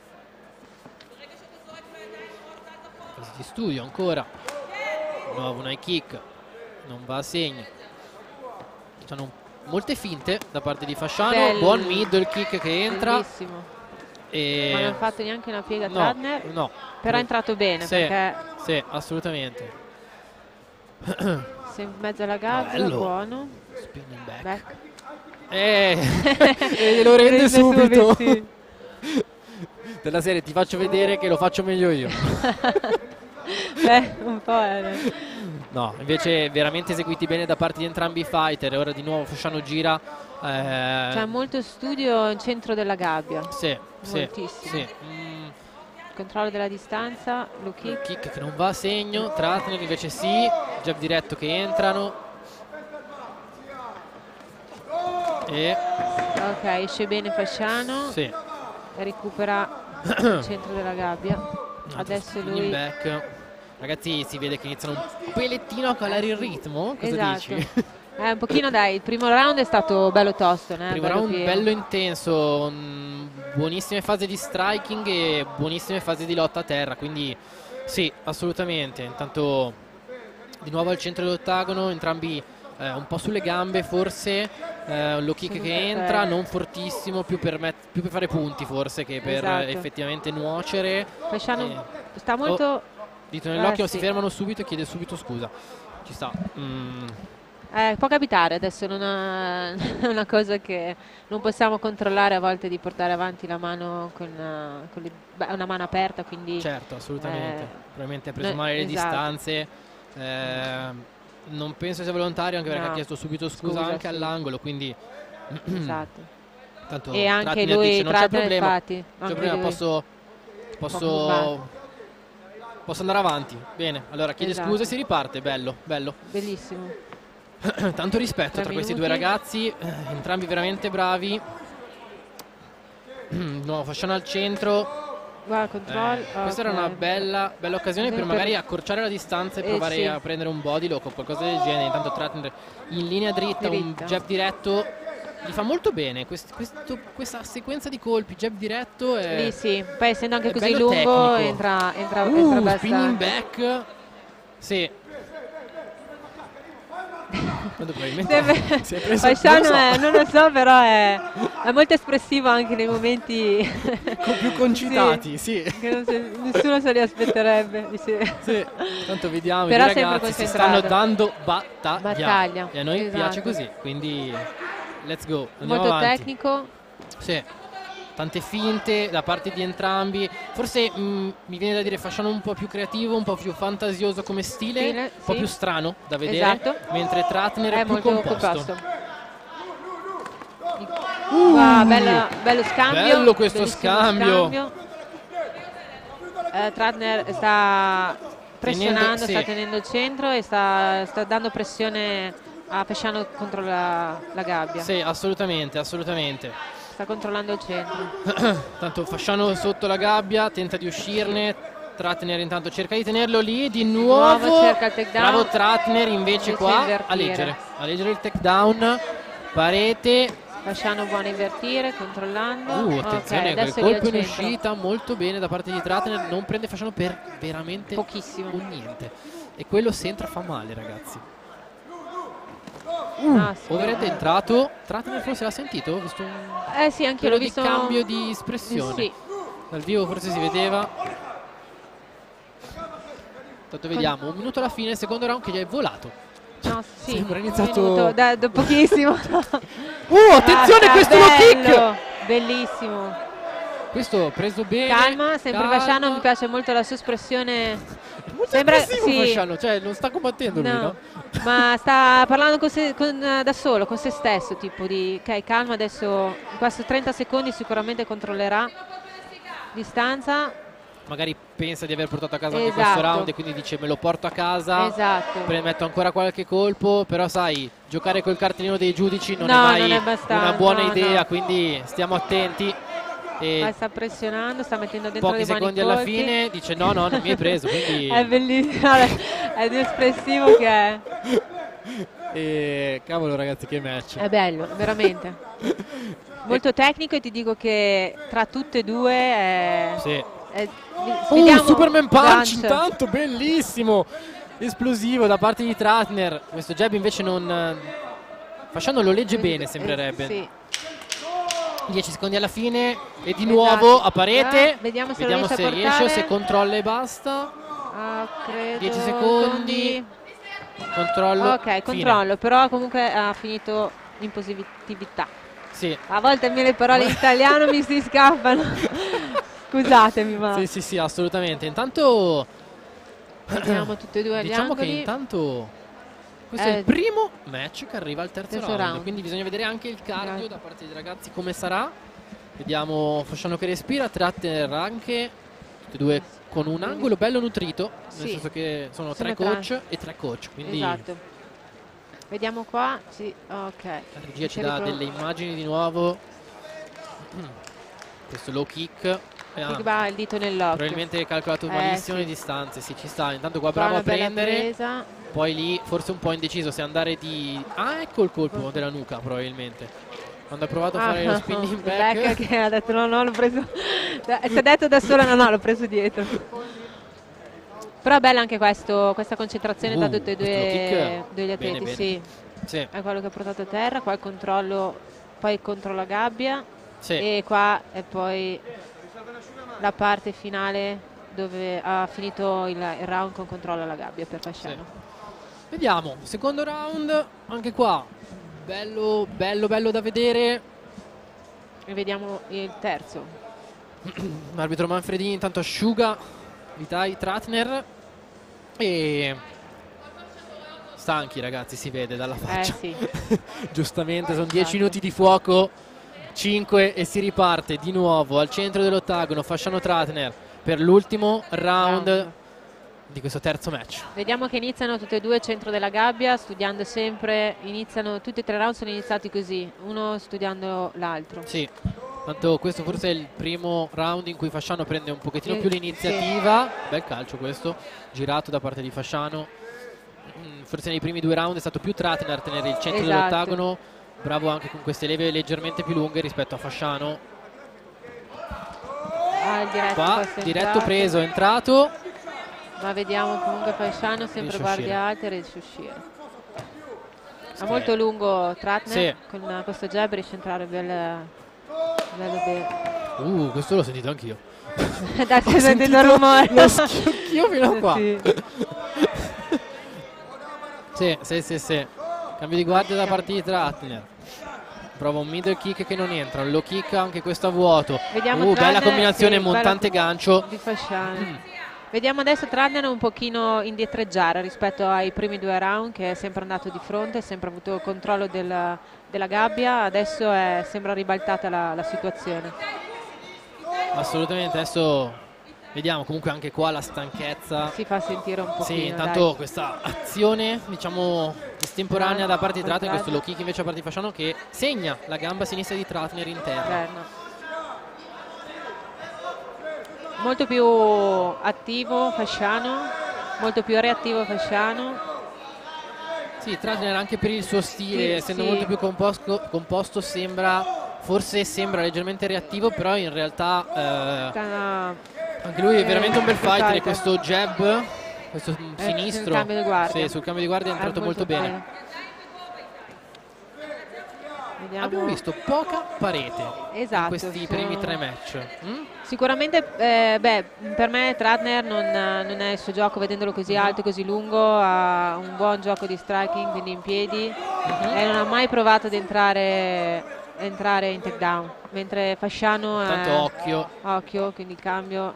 Fase di studio ancora. Di nuovo un high kick, non va a segno. Ci sono molte finte da parte di Fasciano. Bello. Buon middle kick che entra. Bellissimo. E... Ma non ha fatto neanche una piega no, Tratner, no. però è entrato bene Sì. perché Sì, assolutamente. sei in mezzo alla gabbia, Bello. buono. Spinning back. Back. Eh, e lo rende Rende subito. sì. Della serie ti faccio vedere che lo faccio meglio io. Beh, un po' era. No, invece veramente eseguiti bene da parte di entrambi i fighter. E ora di nuovo Fasciano gira. eh, C'è molto studio in centro della gabbia. sì, sì, moltissimo. sì. Mm, Controllo della distanza, low kick. kick che non va a segno. Tratner invece sì. Jab diretto che entrano. E Ok, esce bene Fasciano, sì. recupera il centro della gabbia. Adesso Spinning lui back. Ragazzi, si vede che iniziano un pelettino a calare il ritmo. Cosa esatto. dici? Eh, un pochino dai, il primo round è stato bello tosto. Il eh, primo bello round pieno. bello intenso, mh, buonissime fasi di striking e buonissime fasi di lotta a terra, quindi sì, assolutamente. Intanto di nuovo al centro dell'ottagono, entrambi eh, un po' sulle gambe forse, eh, un low kick Sono che per entra, terra. non fortissimo, più per, met- più per fare punti forse che per Esatto. eh, effettivamente nuocere. Fasciano Eh, sta molto... oh, dito nell'occhio, Eh, si sì. fermano subito e chiede subito scusa. Ci sta. Mm. Eh, può capitare, adesso non è è una cosa che non possiamo controllare a volte, di portare avanti la mano con, eh, con le- beh, una mano aperta, quindi Certo, assolutamente. eh, Probabilmente ha preso no, male le esatto. distanze. Eh, non penso sia volontario, anche perché No. ha chiesto subito scusa, Scusa, anche sì. all'angolo, quindi esatto. tanto E anche Tratner lui, dice non c'è Tratner, problema. infatti, C'è anche problema, lui. posso posso posso andare avanti. Bene, allora chiede Esatto. scusa e si riparte. Bello, bello. Bellissimo. Tanto rispetto Tre tra questi minuti. due ragazzi, eh, entrambi veramente bravi. No, Fasciano al centro. Guarda, controllo. Eh, questa era una bella, bella occasione per Per- magari accorciare la distanza e Eh, provare sì. a prendere un body lock o qualcosa del genere. Intanto Tratner in linea dritta, Dritta. un jab diretto, gli fa molto bene. Quest- questo- questa sequenza di colpi, jab diretto è Lì sì, poi essendo anche è così bello lungo tecnico. entra, entra, Uh, entra spinning abbastanza. back. Sì. Quando probabilmente Sembra- si è preso, Fasciano non lo so. è- non lo so, però è, è molto espressivo anche nei momenti Con più concitati, sì. che non si- nessuno se li aspetterebbe. Sì. Sì, tanto vediamo, Però i due sempre ragazzi si concentrato. stanno dando battaglia, Battaglia, e a noi esatto. piace così, quindi let's go, andiamo Molto avanti. tecnico. Sì, tante finte da parte di entrambi, forse mh, mi viene da dire Fasciano un po' più creativo, un po' più fantasioso come stile, Stile, un po' sì. più strano da vedere, Esatto. mentre Tratner è, È più molto composto. composto. Wow, bello, bello scambio. Bello questo bellissimo scambio. scambio. Eh, Tratner sta pressionando, Tenendo- sì. sta tenendo il centro e sta, sta dando pressione a Fasciano contro la, la gabbia. Sì, assolutamente, assolutamente. Sta controllando il centro. Tanto Fasciano sotto la gabbia, tenta di uscirne. Tratner intanto cerca di tenerlo lì di nuovo. nuovo cerca il takedown. Bravo Tratner invece Invece qua invertire. a leggere. A leggere il takedown. Parete. Fasciano buono a invertire, controllando. Uh, Ok, attenzione, quel adesso è lì al colpo in centro. uscita molto bene da parte di Tratner. Non prende Fasciano per veramente Pochissimo. un niente. E quello se entra fa male, ragazzi. Ah, sì. Overhead è entrato. Tratner forse l'ha sentito? Ho visto un Eh sì, anche io quello l'ho di visto. cambio di espressione. Sì. Dal vivo forse si vedeva. Tanto vediamo, un minuto alla fine, il secondo round che già è volato. No, sì. Sembra un iniziato- minuto, da, da pochissimo. Uh, attenzione Ah, questo low kick! bello, bellissimo. Questo preso bene. Calma, sempre calma. Fasciano, mi piace molto la sua espressione. Molto Sembra- espressivo sì. Fasciano, cioè non sta combattendo lui, No, no? ma sta parlando con se- con, eh, da solo, con se stesso, tipo di ok, calma, adesso in questi trenta secondi sicuramente controllerà distanza. Magari pensa di aver portato a casa anche Esatto. questo round e quindi dice me lo porto a casa. Esatto. Pre- metto ancora qualche colpo, però sai, giocare col cartellino dei giudici non No, è mai non è abbastanza, una buona no, idea, no. quindi stiamo attenti. E Ma sta pressionando, sta mettendo dentro pochi dei buoni secondi alla colpi. fine dice no, no, non mi hai preso, quindi È bellissimo, è più espressivo che è. e cavolo ragazzi, che match. È bello, veramente. Molto tecnico e ti dico che tra tutte e due è... Sì. è- vi- Uh, vediamo Superman Punch Punch. intanto, bellissimo, esplosivo da parte di Tratner. Questo jab invece non Fasciano lo legge bene, sembrerebbe. Eh, sì. dieci secondi alla fine e di Esatto. nuovo a parete. Ah, vediamo se lo Vediamo riesce se a riesce o portare. se controlla e basta. Ah, credo dieci secondi. Controllo. Ok, fine. controllo, però comunque ha finito in positività. Sì. A volte a me le parole in italiano mi si scappano. Scusatemi, ma Sì, sì, sì, assolutamente. Intanto vediamo tutti e due gli diciamo che angoli. intanto questo è Eh, il primo match che arriva al terzo, terzo round, round. quindi bisogna vedere anche il cardio Esatto. da parte dei ragazzi come sarà. Vediamo Fasciano che respira, Tratner anche, tutti e due con un angolo bello nutrito, nel Sì. senso che sono Sono tre tra- coach e tre coach, quindi Esatto. Vediamo qua, sì, ok. la regia ci Che dà ripro- delle immagini di nuovo. Mm. Questo low kick. Eh, ah, Che va il dito nell'occhio. probabilmente hai calcolato Eh, malissimo sì. le distanze, sì, ci sta. Intanto qua Qua bravo a una bella prendere. presa. poi lì forse un po' indeciso se andare di... Ah, ecco il colpo della nuca probabilmente. Quando ha provato a fare ah, lo spinning back. back che ha detto no, no, l'ho preso... si è detto da sola no, no, l'ho preso dietro. Però è bella anche questo, questa concentrazione Uh, da tutti e due, due gli bene, atleti, bene. sì. Sì, È quello che ha portato a terra, qua il controllo, poi contro la gabbia sì. e qua è poi la parte finale dove ha finito il, il round con controllo alla gabbia per Fasciano. Sì. Vediamo, secondo round, anche qua, bello, bello, bello da vedere. E vediamo il terzo. L'arbitro Manfredini intanto asciuga Vitaly Tratner e stanchi ragazzi, si vede dalla faccia. Eh sì. Giustamente sono dieci Esatto. minuti di fuoco, cinque e si riparte di nuovo al centro dell'ottagono. Fasciano Tratner per l'ultimo round, Round. di questo terzo match. Vediamo che iniziano tutti e due al centro della gabbia, studiando sempre, iniziano, tutti e tre i round sono iniziati così, uno studiando l'altro. Sì, tanto questo forse è il primo round in cui Fasciano prende un pochettino Eh, più l'iniziativa. Bel calcio questo, girato da parte di Fasciano. Mm, Forse nei primi due round è stato più Tratner a tenere il centro Esatto. dell'ottagono. Bravo anche con queste leve leggermente più lunghe rispetto a Fasciano. Ah, il diretto, Qua questo è diretto entrato. preso, è entrato. Ma vediamo comunque Fasciano sempre Riesce a guardie uscire. alte, riesce a uscire. Sì. Ha molto lungo Tratner, Sì. con questo jab riesce a entrare bello, bello bene. Uh, questo l'ho sentito anch'io. Dai, si Ho è sentito il rumore. lo schionchio fino a qua. Sì. Sì, sì, sì, sì. Cambio di guardia da parte di Tratner. Prova un middle kick che non entra, un low kick anche questo a vuoto. Vediamo Uh, bella Tratner, combinazione sì, montante bella- gancio. Di Fasciano. Mm. Vediamo adesso Tratner un pochino indietreggiare rispetto ai primi due round, che è sempre andato di fronte, ha sempre avuto il controllo del- della gabbia. Adesso è, sembra ribaltata la, la situazione. Assolutamente, adesso vediamo comunque anche qua la stanchezza. Si fa sentire un pochino. Sì, intanto dai. questa azione, diciamo, estemporanea da parte di Tratner, Tratner. questo low kick invece da parte di Fasciano che segna la gamba sinistra di Tratner in terra. Interno. Molto più attivo Fasciano, molto più reattivo Fasciano. Sì, Tratner anche per il suo stile, Sì, essendo sì. molto più composto, composto sembra, forse sembra leggermente reattivo, però in realtà eh, Sta- anche lui è Eh, veramente un bel fighter. E fighter. questo jab, questo Eh, sinistro, sul cambio di guardia. sì, sul cambio di guardia è è entrato molto, bene. Vediamo. Abbiamo visto poca parete Esatto, in questi sono- primi tre match. Mm? Sicuramente, eh, beh, per me Tratner non, non è il suo gioco, vedendolo così alto e così lungo, ha un buon gioco di striking, quindi in piedi, Mhm. e non ha mai provato ad entrare, entrare in takedown, mentre Fasciano Tanto è occhio, occhio, quindi cambio.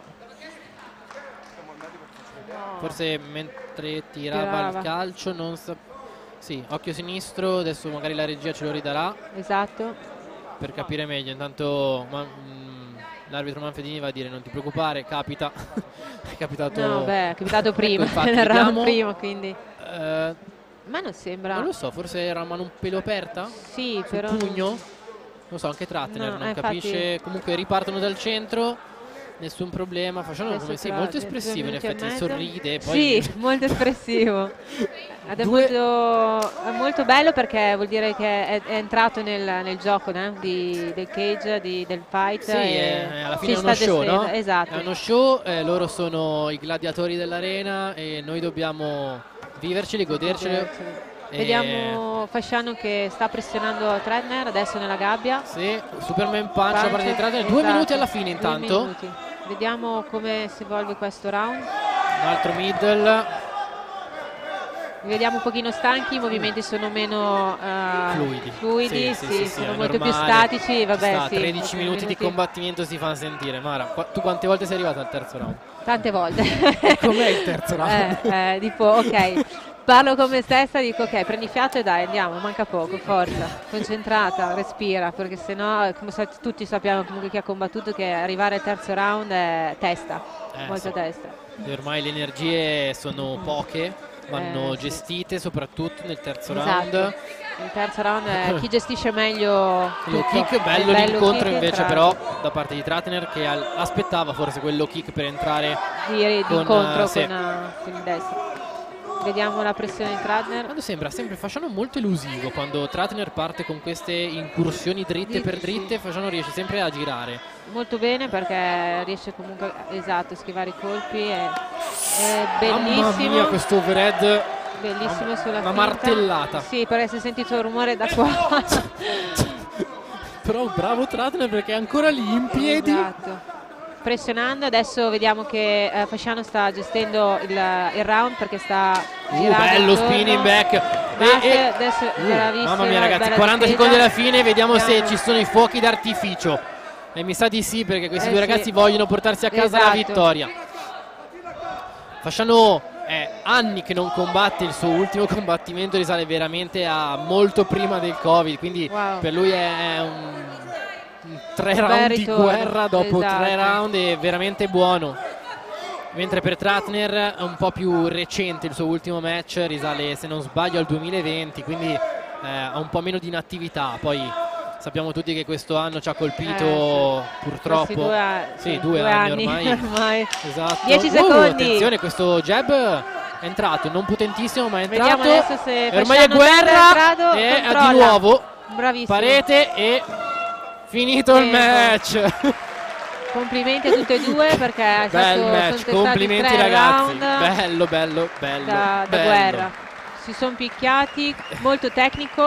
forse mentre tirava, Tirava. il calcio non sa... Sì, occhio sinistro, adesso magari la regia ce lo ridarà Esatto. per capire meglio. Intanto ma, mm, l'arbitro Manfredini va a dire non ti preoccupare, capita. È capitato... No, beh, è capitato prima, Ecco, infatti, nel round vediamo. prima, quindi. Eh, Ma non sembra. non lo so, forse era a mano un pelo aperta? Sì, Sul però. pugno? Non lo so, anche Tratner No, non eh, capisce. infatti- Comunque ripartono dal centro, nessun problema. Fasciano Adesso come sì, tra molto due espressivo in minuti e effetti, mezzo. sorride. Poi Sì, molto espressivo. Ed è, Due- molto, è molto bello perché vuol dire che è, è entrato nel, nel gioco, né? Di- del cage, di- del fight. Sì, e è- alla si fine è uno sta show, gestendo. no? Esatto. È uno show, eh, loro sono i gladiatori dell'arena e noi dobbiamo viverceli, goderceli. E- Vediamo Fasciano che sta pressionando Tratner adesso nella gabbia. Sì, Superman punch da parte di Tratner. Due Esatto, minuti alla fine due intanto. minuti. Vediamo come si evolve questo round. Un altro middle. Li vediamo un pochino stanchi, i movimenti sono meno eh, Fluidi, fluidi, Sì, sì, sì, sì, sì, sono è molto più normale. statici. Ci Vabbè, sta, sì, tredici minuti di combattimento si fanno sentire. Mara, qua- tu quante volte sei arrivata al terzo round? Tante volte. Com'è il terzo round? Eh, eh, tipo, ok, parlo con me stessa, dico ok, prendi fiato e dai, andiamo, manca poco, forza, concentrata, respira, perché sennò, come sa- tutti sappiamo comunque chi ha combattuto, che arrivare al terzo round è testa, Eh, molto sì. testa. E ormai le energie sono poche, vanno Eh, sì. gestite soprattutto nel terzo Esatto. round. Il terzo round è chi gestisce meglio Il low tutto. kick, bello Il l'incontro kick, invece tra- però da parte di Tratner che al- aspettava forse quel low kick per entrare di, di con, incontro eh, sì. con, eh, con il destro. vediamo la pressione di Tratner. Quando sembra sempre Fasciano molto elusivo, quando Tratner parte con queste incursioni dritte per dritte, Fasciano riesce sempre a girare. Molto bene, perché riesce comunque, esatto, a schivare i colpi. È, è bellissimo. Mamma mia, questo overhead. Bellissimo sulla una finta. martellata. Sì, perché si è sentito il rumore da qua. Però bravo Tratner, perché è ancora lì in piedi. Esatto. Pressionando, adesso vediamo che eh, Fasciano sta gestendo il, il round, perché sta Uh, girando bello intorno. spinning back. Batte, E, e, adesso uh, bravissima, mamma mia ragazzi, bella quaranta difesa. secondi alla fine, vediamo se Vediamo. ci sono i fuochi d'artificio. E mi sa di sì, perché questi Eh due sì. ragazzi vogliono portarsi a casa Esatto. la vittoria. Fasciano è anni che non combatte, il suo ultimo combattimento risale veramente a molto prima del Covid, quindi Wow. per lui è un, un tre bel round di ritorno, guerra dopo esatto. tre round, è veramente buono. Mentre per Tratner è un po' più recente il suo ultimo match, risale se non sbaglio al duemilaventi, quindi eh, ha un po' meno di inattività. Poi sappiamo tutti che questo anno ci ha colpito Eh, purtroppo. Questi due, a- Sì, sì, due due anni anni ormai. ormai. Esatto. dieci Uh, secondi. attenzione, questo jab è entrato, non potentissimo, ma è entrato. Vediamo adesso se E ormai è Fasciano guerra è entrato, e controlla. di nuovo Bravissimo. parete e finito il Tempo. match. Complimenti a tutte e due, perché è Bel stato, match, sono stati complimenti tre ragazzi. round Bello, bello, bello. da, da bello. guerra. Si sono picchiati, molto tecnico.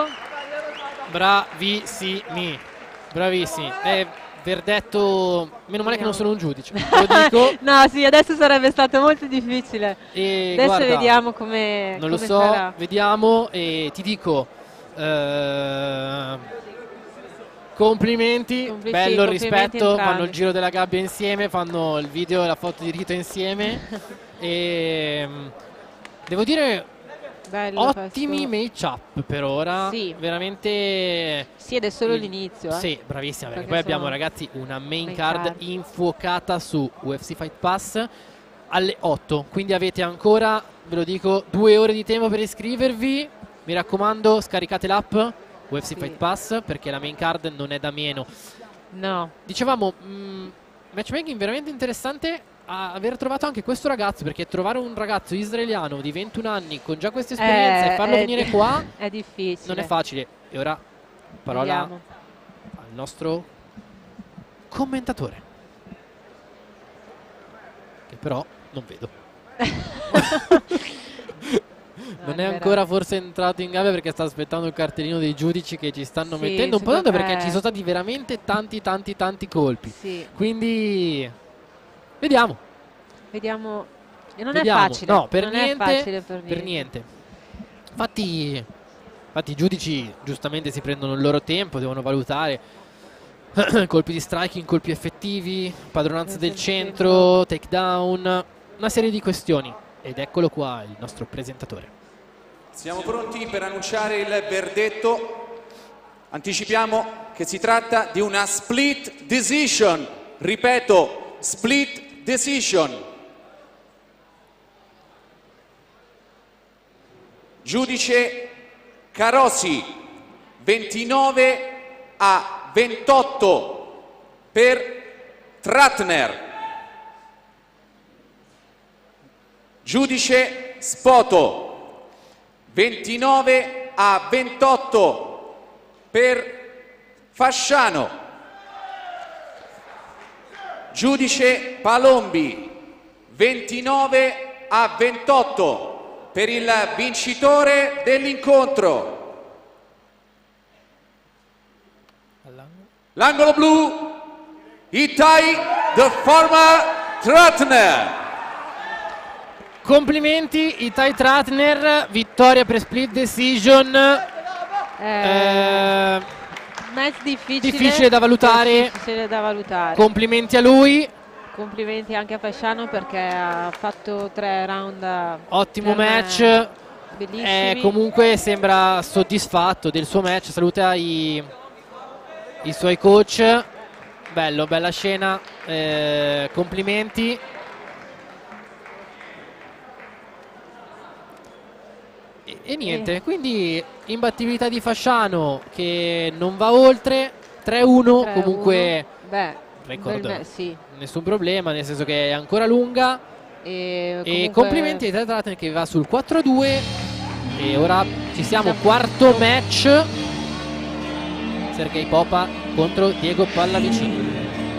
Bravissimi, bravissimi. È verdetto, meno male che non sono un giudice, lo dico. No, sì, adesso sarebbe stato molto difficile. E Adesso guarda, vediamo come non lo come so, sarà. vediamo e ti dico eh, complimenti, Compli- bello sì, il complimenti rispetto, entrambi. fanno il giro della gabbia insieme, fanno il video e la foto di rito insieme e mm, devo dire Bello ottimi questo. match-up per ora, Sì. veramente. Sì, ed è solo il- l'inizio. eh. Sì, bravissima, perché, Perché poi abbiamo sono ragazzi una main main card, card. infuocata su U F C Fight Pass alle otto, quindi avete ancora, ve lo dico, due ore di tempo per iscrivervi. Mi raccomando, scaricate l'app U F C Sì. Fight Pass, perché la main card non è da meno. No, Dicevamo, mh, matchmaking veramente interessante, a aver trovato anche questo ragazzo, perché trovare un ragazzo israeliano di ventuno anni con già questa esperienza Eh, e farlo è venire di- qua è difficile. non è facile. E ora parola Vediamo. al nostro commentatore, che però non vedo. Non è arriverà. ancora forse entrato in gabbia, perché sta aspettando il cartellino dei giudici che ci stanno Sì, mettendo un po' secondo tanto, perché me- ci sono stati veramente tanti tanti tanti colpi. Sì, Quindi vediamo. vediamo. E non Vediamo. è facile. No, per non niente, è facile per, per niente. Infatti, infatti i giudici giustamente si prendono il loro tempo, devono valutare colpi di striking, colpi effettivi, padronanza del centro, takedown, una serie di questioni. Ed eccolo qua il nostro presentatore. Siamo pronti per annunciare il verdetto. Anticipiamo che si tratta di una split decision. Ripeto, split decision. Giudice Carosi, ventinove a ventotto per Tratner. Giudice Spoto, ventinove a ventotto per Fasciano. Giudice Palombi, ventinove a ventotto per il vincitore dell'incontro. L'angolo blu, Itai the former Tratner. Complimenti Itai Tratner, vittoria per split decision. Eh, Eh, match difficile. difficile da valutare. Difficile da valutare. complimenti a lui, Complimenti anche a Fasciano, perché ha fatto tre round. ottimo per me match. Bellissimi. Eh, comunque sembra soddisfatto del suo match, saluta i, i suoi coach. Bello, bella scena, eh, complimenti. E, e niente, Eh. quindi imbattibilità di Fasciano che non va oltre, tre uno, comunque Beh, record, bel me- sì. nessun problema, nel senso che è ancora lunga. E, e comunque... complimenti ai Tetraten che va sul quattro a due. E ora ci siamo, quarto match. Sergei Popa contro Diego Pallavicini.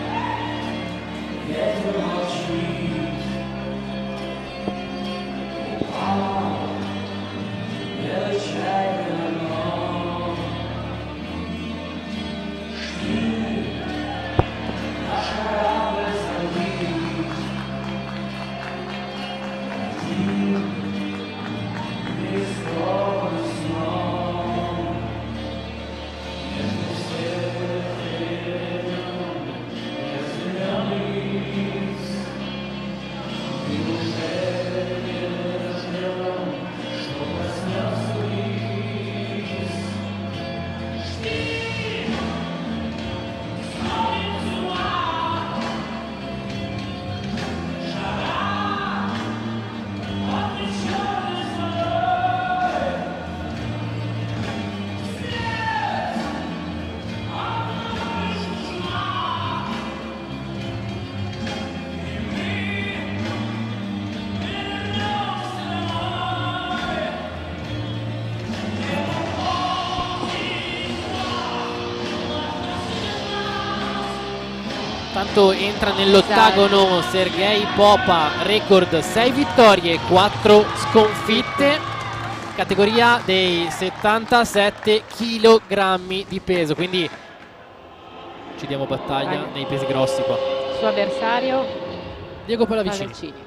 Tanto entra nell'ottagono Sergei Popa, record sei vittorie, quattro sconfitte, categoria dei settantasette chilogrammi di peso, quindi ci diamo battaglia nei pesi grossi qua. Suo avversario Diego Pallavicini. Pallavicini.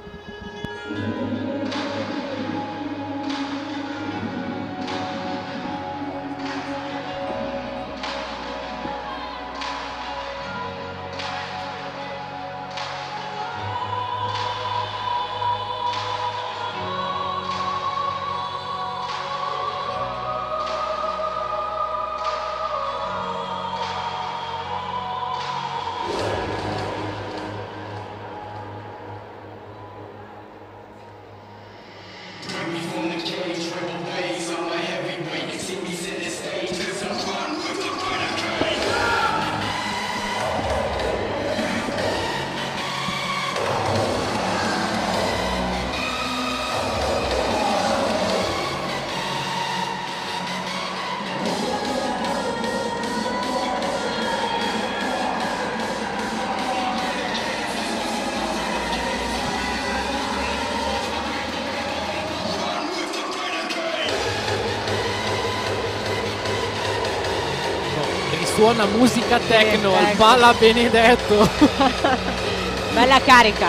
Suona musica techno al Pala Benedetto. Bella carica.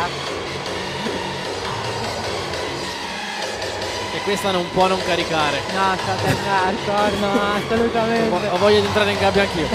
E questa non può non caricare. No, state in hardcore, no, assolutamente. Ho, ho voglia di entrare in gabbia anch'io.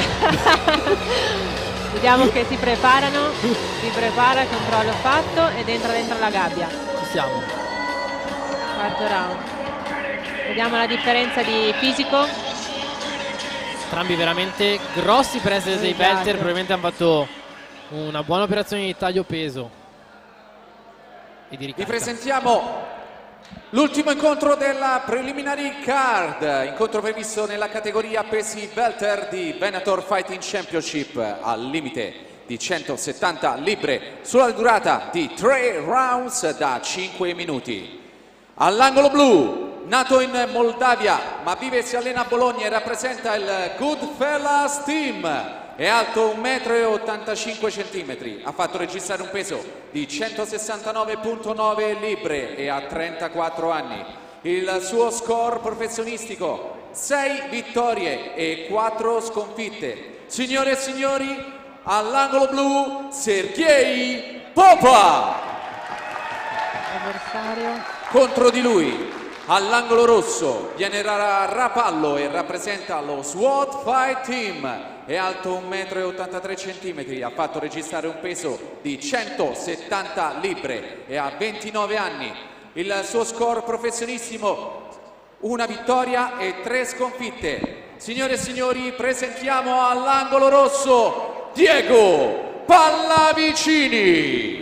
Vediamo che si preparano. Si prepara, il controllo fatto ed entra dentro la gabbia. Ci siamo. Quarto round. Vediamo la differenza di fisico. Entrambi veramente grossi per essere dei Esatto. welter, probabilmente hanno fatto una buona operazione di taglio peso e di Vi ricarica. presentiamo l'ultimo incontro della preliminary card, incontro previsto nella categoria pesi welter di Venator Fighting Championship al limite di centosettanta libbre sulla durata di tre rounds da cinque minuti. All'angolo blu, nato in Moldavia ma vive e si allena a Bologna e rappresenta il Goodfellas Team, è alto un metro e ottantacinque centimetri, ha fatto registrare un peso di centosessantanove virgola nove libbre e ha trentaquattro anni. Il suo score professionistico sei vittorie e quattro sconfitte. Signore e signori, all'angolo blu Sergei Popa. Avversario. Contro di lui, all'angolo rosso, viene da Rapallo e rappresenta lo SWAT Fight Team. È alto un metro e ottantatré centimetri, ha fatto registrare un peso di centosettanta libbre e ha ventinove anni. Il suo score professionistico, una vittoria e tre sconfitte. Signore e signori, presentiamo all'angolo rosso Diego Pallavicini.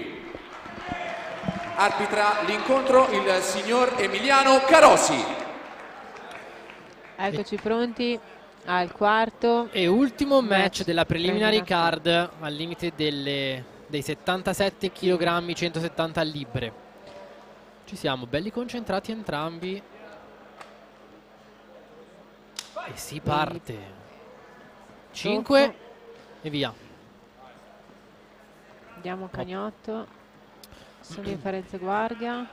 Arbitra l'incontro il signor Emiliano Carosi. Eccoci pronti al quarto E ultimo match match della preliminary preliminare. card al limite delle, dei settantasette chilogrammi, centosettanta libbre. Ci siamo, belli concentrati entrambi. E si parte. cinque e via. Andiamo Cagnotto. Sono differenze guardia.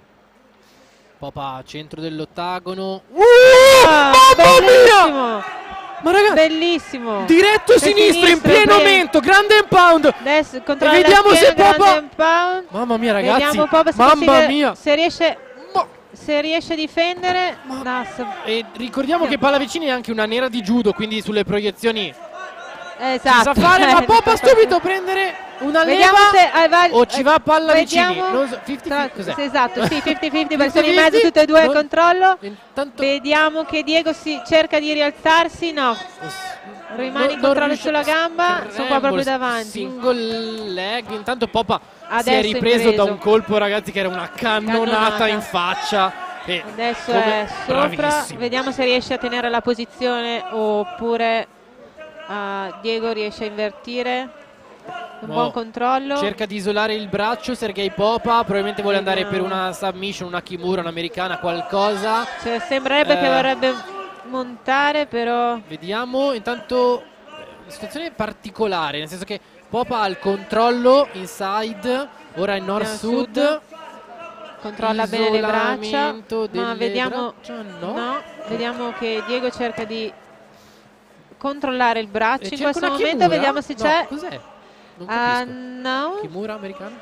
Popa centro dell'ottagono. Ah, bellissimo! Ma ragazzi, bellissimo! Diretto sinistra in pieno aumento, grande impound. Adesso E controlla vediamo la se schiena, Popa. impound. Mamma mia ragazzi, Vediamo Popa se, mamma possibile, mia. se riesce Ma- se riesce a difendere. No, se- E ricordiamo che Pallavicini è anche una nera di judo, quindi sulle proiezioni esatto. si sa fare, ma Popa subito prendere una Vediamo leva se ah, va- o ci va Pallavicini. vediamo- Non so, cinquanta Tra- cos'è? sì, esatto, sì, cinquanta cinquanta, persone in mezzo, cinquanta tutte e due al non- controllo. Intanto Vediamo che Diego si cerca di rialzarsi, no, rimane in non controllo riesce- sulla gamba, sono qua proprio scramble, davanti. Single leg. Intanto Popa si Adesso è è ripreso da preso. un colpo ragazzi che era una cannonata, Cannonata. in faccia. E Adesso come- è sopra, bravissimo. vediamo se riesce a tenere la posizione oppure uh, Diego riesce a invertire. Un No. buon controllo. Cerca di isolare il braccio Sergei Popa, probabilmente vuole andare per Vediamo. una submission, una kimura, un'americana, qualcosa. Cioè, sembrerebbe Eh. che vorrebbe montare, però Vediamo, intanto eh, situazione particolare, nel senso che Popa ha il controllo inside, ora in nord-sud. Sud. Controlla bene le braccia, Isolamento ma delle vediamo, braccia, no. no, vediamo che Diego cerca di controllare il braccio E in cerca questo una momento, kimura? vediamo se No, c'è. cos'è? Non Ah, capisco. no, Kimura americana?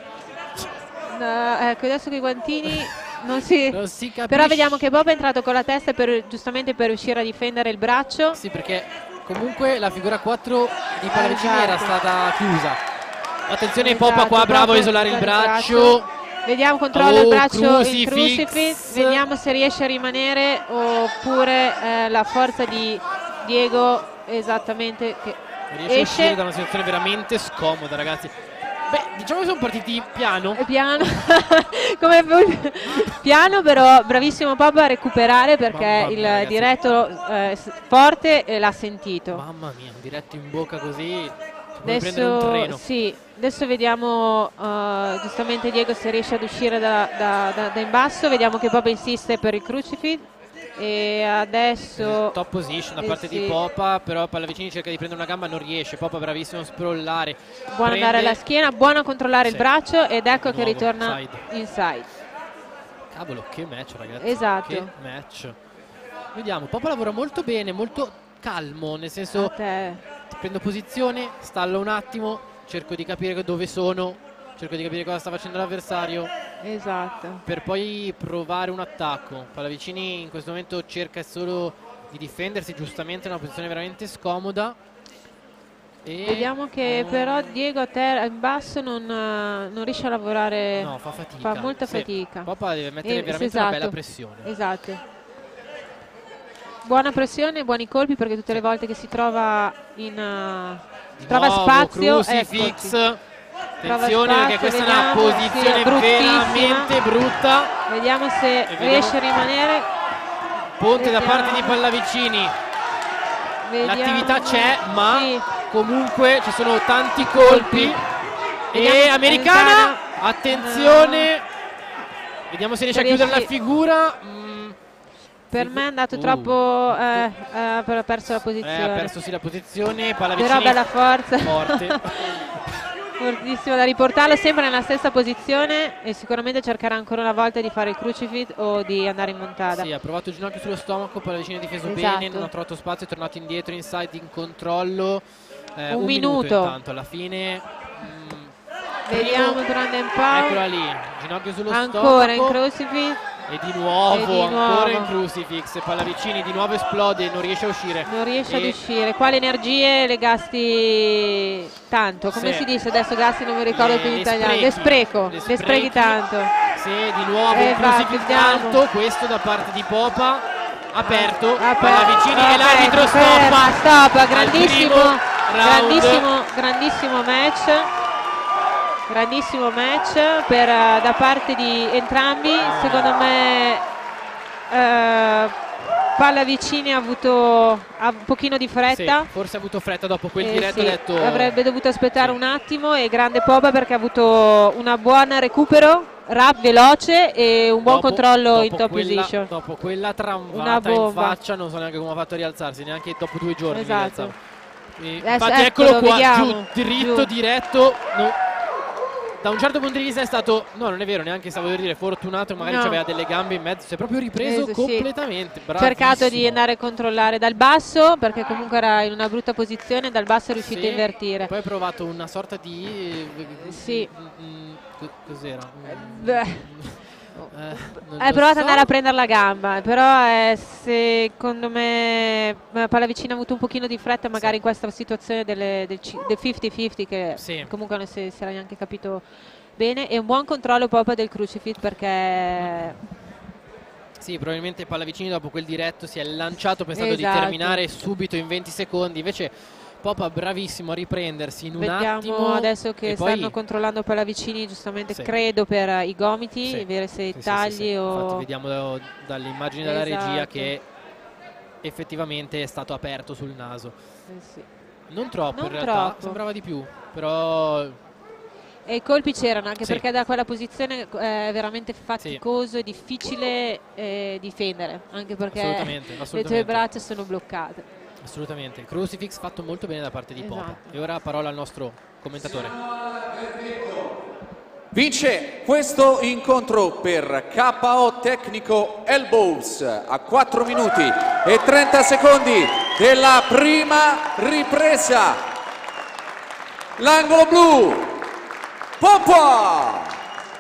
no, ecco adesso che i guantini non si... Non si capisce. Però vediamo che Bob è entrato con la testa per, giustamente per riuscire a difendere il braccio. Sì, perché comunque la figura quattro di Pallavicini Esatto. era stata chiusa. Attenzione Esatto, Popa qua, bravo a proprio isolare il isolare il braccio. Vediamo, controlla Oh, il braccio, crucifix. il crucifix. Vediamo se riesce a rimanere oppure eh, la forza di Diego esattamente che Riesce a uscire esce. da una situazione veramente scomoda ragazzi. Beh, diciamo che sono partiti piano. È piano, come fu- piano però bravissimo Papa a recuperare perché Mamma mia, il ragazzi. diretto eh, s- forte e l'ha sentito. Mamma mia, un diretto in bocca così. Puoi prendere un Adesso, treno. sì, adesso vediamo uh, giustamente Diego se riesce ad uscire da, da- da- da in basso. Vediamo che Papa insiste per il crucifix e adesso Top position da eh, parte di sì. Popa, però Pallavicini cerca di prendere una gamba, non riesce. Popa bravissimo a sprollare. buono Prende- andare alla schiena, buono a controllare Sì. il braccio ed ecco Di che nuovo, ritorna side. inside. Cavolo, che match ragazzi. Esatto. Che match. Vediamo, Popa lavora molto bene, molto calmo, nel A senso te. prendo posizione, stallo un attimo, cerco di capire dove sono, cerco di capire cosa sta facendo l'avversario Esatto. per poi provare un attacco. Pallavicini in questo momento cerca solo di difendersi, giustamente in una posizione veramente scomoda. E Vediamo che oh, però Diego a terra in basso non, eh, non riesce a lavorare. no, fa fatica. fa molta Sì, fatica. Popa deve mettere Eh, veramente esatto. una bella pressione. Esatto. Buona pressione, buoni colpi perché tutte le volte che si trova in uh, Di trova nuovo, spazio, crucifix. eccoti. Attenzione perché spazio, questa è una vediamo, posizione sì, bruttissima. veramente brutta. Vediamo se vediamo- riesce a rimanere. Ponte da Vediamo. parte di Pallavicini. Vediamo. L'attività c'è, ma Sì. comunque ci sono tanti colpi. Vediamo E americana, americana. attenzione. Vediamo se riesce a Se riesci- chiudere la figura. Mm, Per me è andato Uh. troppo, eh, eh, però ha perso la eh, posizione. ha perso sì la posizione. Pallavicini Però bella forza. forte. Fortissimo da riportarlo sempre nella stessa posizione e sicuramente cercherà ancora una volta di fare il crucifix o di andare in montata. Sì, ha provato il ginocchio sullo stomaco, Pallavicini ha difeso Esatto. bene, non ha trovato spazio, è tornato indietro, inside in controllo. Eh, Un un minuto. minuto. intanto, alla fine. mm, Vediamo primo- durante un Eccola po'. lì, ginocchio sullo Ancora in stomaco. crucifix. E di nuovo, E di ancora nuovo. in crucifix. Pallavicini di nuovo esplode, non riesce a uscire. Non riesce ad E- uscire. Quali energie le gasti tanto? Come Sì. si dice adesso gasti? Non mi ricordo Le- più in le italiano. sprechi. Le spreco. Le Le sprechi. sprechi tanto. Sì, di nuovo Eh, un crucifix va, vediamo. alto, questo da parte di Popa. Aperto, Aper- Pallavicini e aperto, l'arbitro ferma, stoppa. stop, Al grandissimo, primo round. grandissimo, grandissimo match. Grandissimo match per, eh, da parte di entrambi. Secondo me eh, Pallavicini ha avuto ha un pochino di fretta. Sì, forse ha avuto fretta dopo quel Eh, diretto sì, ha detto. avrebbe dovuto aspettare un attimo e grande Popa perché ha avuto una buona recupero rap veloce e un buon dopo, controllo dopo in top quella, position. Dopo quella Una tramvata in bomba. faccia non so neanche come ha fatto a rialzarsi, neanche dopo due giorni. Esatto. E Adesso, infatti eccolo, eccolo qua, vediamo. giù, dritto, Giù. diretto. No. Da un certo punto di vista è stato, no non è vero, neanche stavo per dire fortunato, magari No. aveva delle gambe in mezzo, si è proprio ripreso Preso, sì. completamente. Ha cercato di Bravissimo. andare a controllare dal basso perché comunque era in una brutta posizione, dal basso è riuscito Sì, a invertire. Poi ha provato una sorta di... Sì. Mm, co- cos'era? Mm, Beh. eh, non Hai lo provato ad so. andare a prendere la gamba, però eh, secondo me eh, Pallavicino ha avuto un pochino di fretta magari Sì. in questa situazione delle- del ci- del cinquanta cinquanta che Sì. comunque non si, si era neanche capito bene, e un buon controllo proprio del crucifix perché Sì, probabilmente Pallavicini dopo quel diretto si è lanciato pensando Esatto. di terminare subito in venti secondi, invece Popa bravissimo a riprendersi in un vediamo attimo. adesso che e poi- stanno controllando Pallavicini giustamente Sì. credo per i gomiti, Sì. vedere se Sì, sì, tagli sì, sì. o... Infatti vediamo da- dalle immagini della regia Esatto. che effettivamente è stato aperto sul naso. Eh sì. Non troppo Non in realtà, troppo. sembrava di più, però E i colpi c'erano anche Sì. perché da quella posizione è veramente faticoso e difficile eh, difendere, anche perché assolutamente, le tue assolutamente. braccia sono bloccate. Assolutamente, crucifix fatto molto bene da parte di Popa. Esatto. E ora parola al nostro commentatore. Vince questo incontro per K O tecnico Elbows a quattro minuti e trenta secondi della prima ripresa. L'angolo blu, Popa!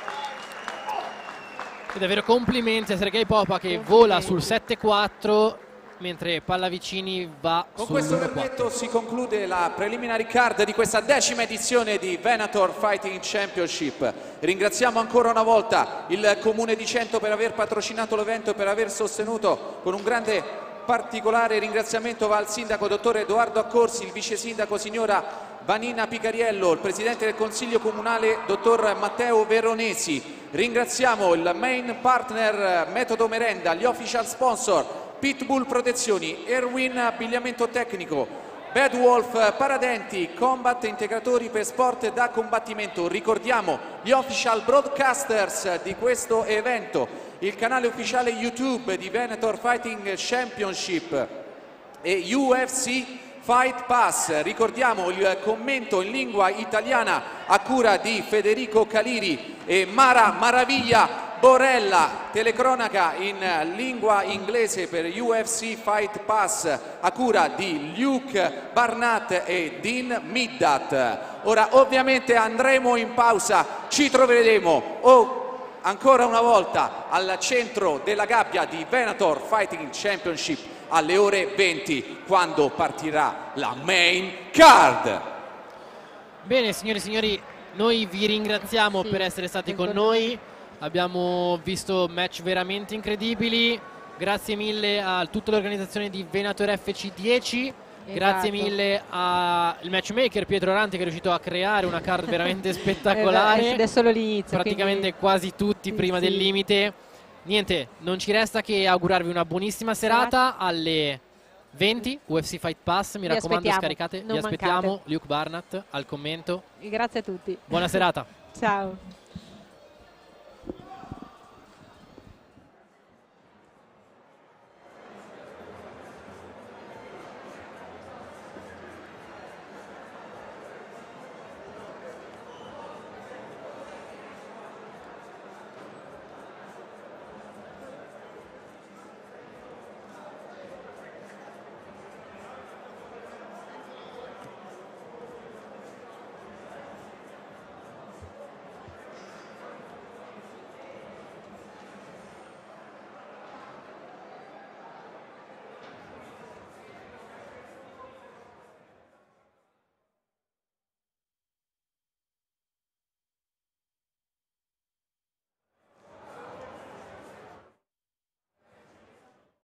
E davvero complimenti a Sergei Popa che vola sul sette quattro mentre Pallavicini va Con sul questo uno quattro. verdetto si conclude la preliminary card di questa decima edizione di Venator Fighting Championship. Ringraziamo ancora una volta il Comune di Cento per aver patrocinato l'evento e per aver sostenuto. Con un grande particolare ringraziamento va al sindaco dottor Edoardo Accorsi, il vice sindaco signora Vanina Picariello, il presidente del consiglio comunale dottor Matteo Veronesi. Ringraziamo il main partner Metodo Merenda, gli official sponsor Pitbull Protezioni, Erwin Abbigliamento Tecnico, Bad Wolf Paradenti, Combat Integratori per Sport da Combattimento. Ricordiamo gli official broadcasters di questo evento, il canale ufficiale YouTube di Venator Fighting Championship e U F C Fight Pass. Ricordiamo il commento in lingua italiana a cura di Federico Caliri e Mara Maraviglia Borella, telecronaca in lingua inglese per U F C Fight Pass a cura di Luke Barnett e Dean Middat. Ora ovviamente andremo in pausa, ci troveremo oh, ancora una volta al centro della gabbia di Venator Fighting Championship alle ore venti quando partirà la main card. Bene signori e signori, noi vi ringraziamo Sì, per essere stati con con noi. Abbiamo visto match veramente incredibili. Grazie mille a tutta l'organizzazione di Venator F C dieci. Grazie Esatto. mille al matchmaker Pietro Ranti che è riuscito a creare una card veramente spettacolare. Ed è solo l'inizio. Praticamente quindi- quasi tutti Sì, prima sì. del limite. Niente, non ci resta che augurarvi una buonissima serata alle venti U F C Fight Pass. Mi Vi raccomando, aspettiamo, scaricate, non vi aspettiamo. mancate. Luke Barnett al commento. Grazie a tutti. Buona serata. Ciao.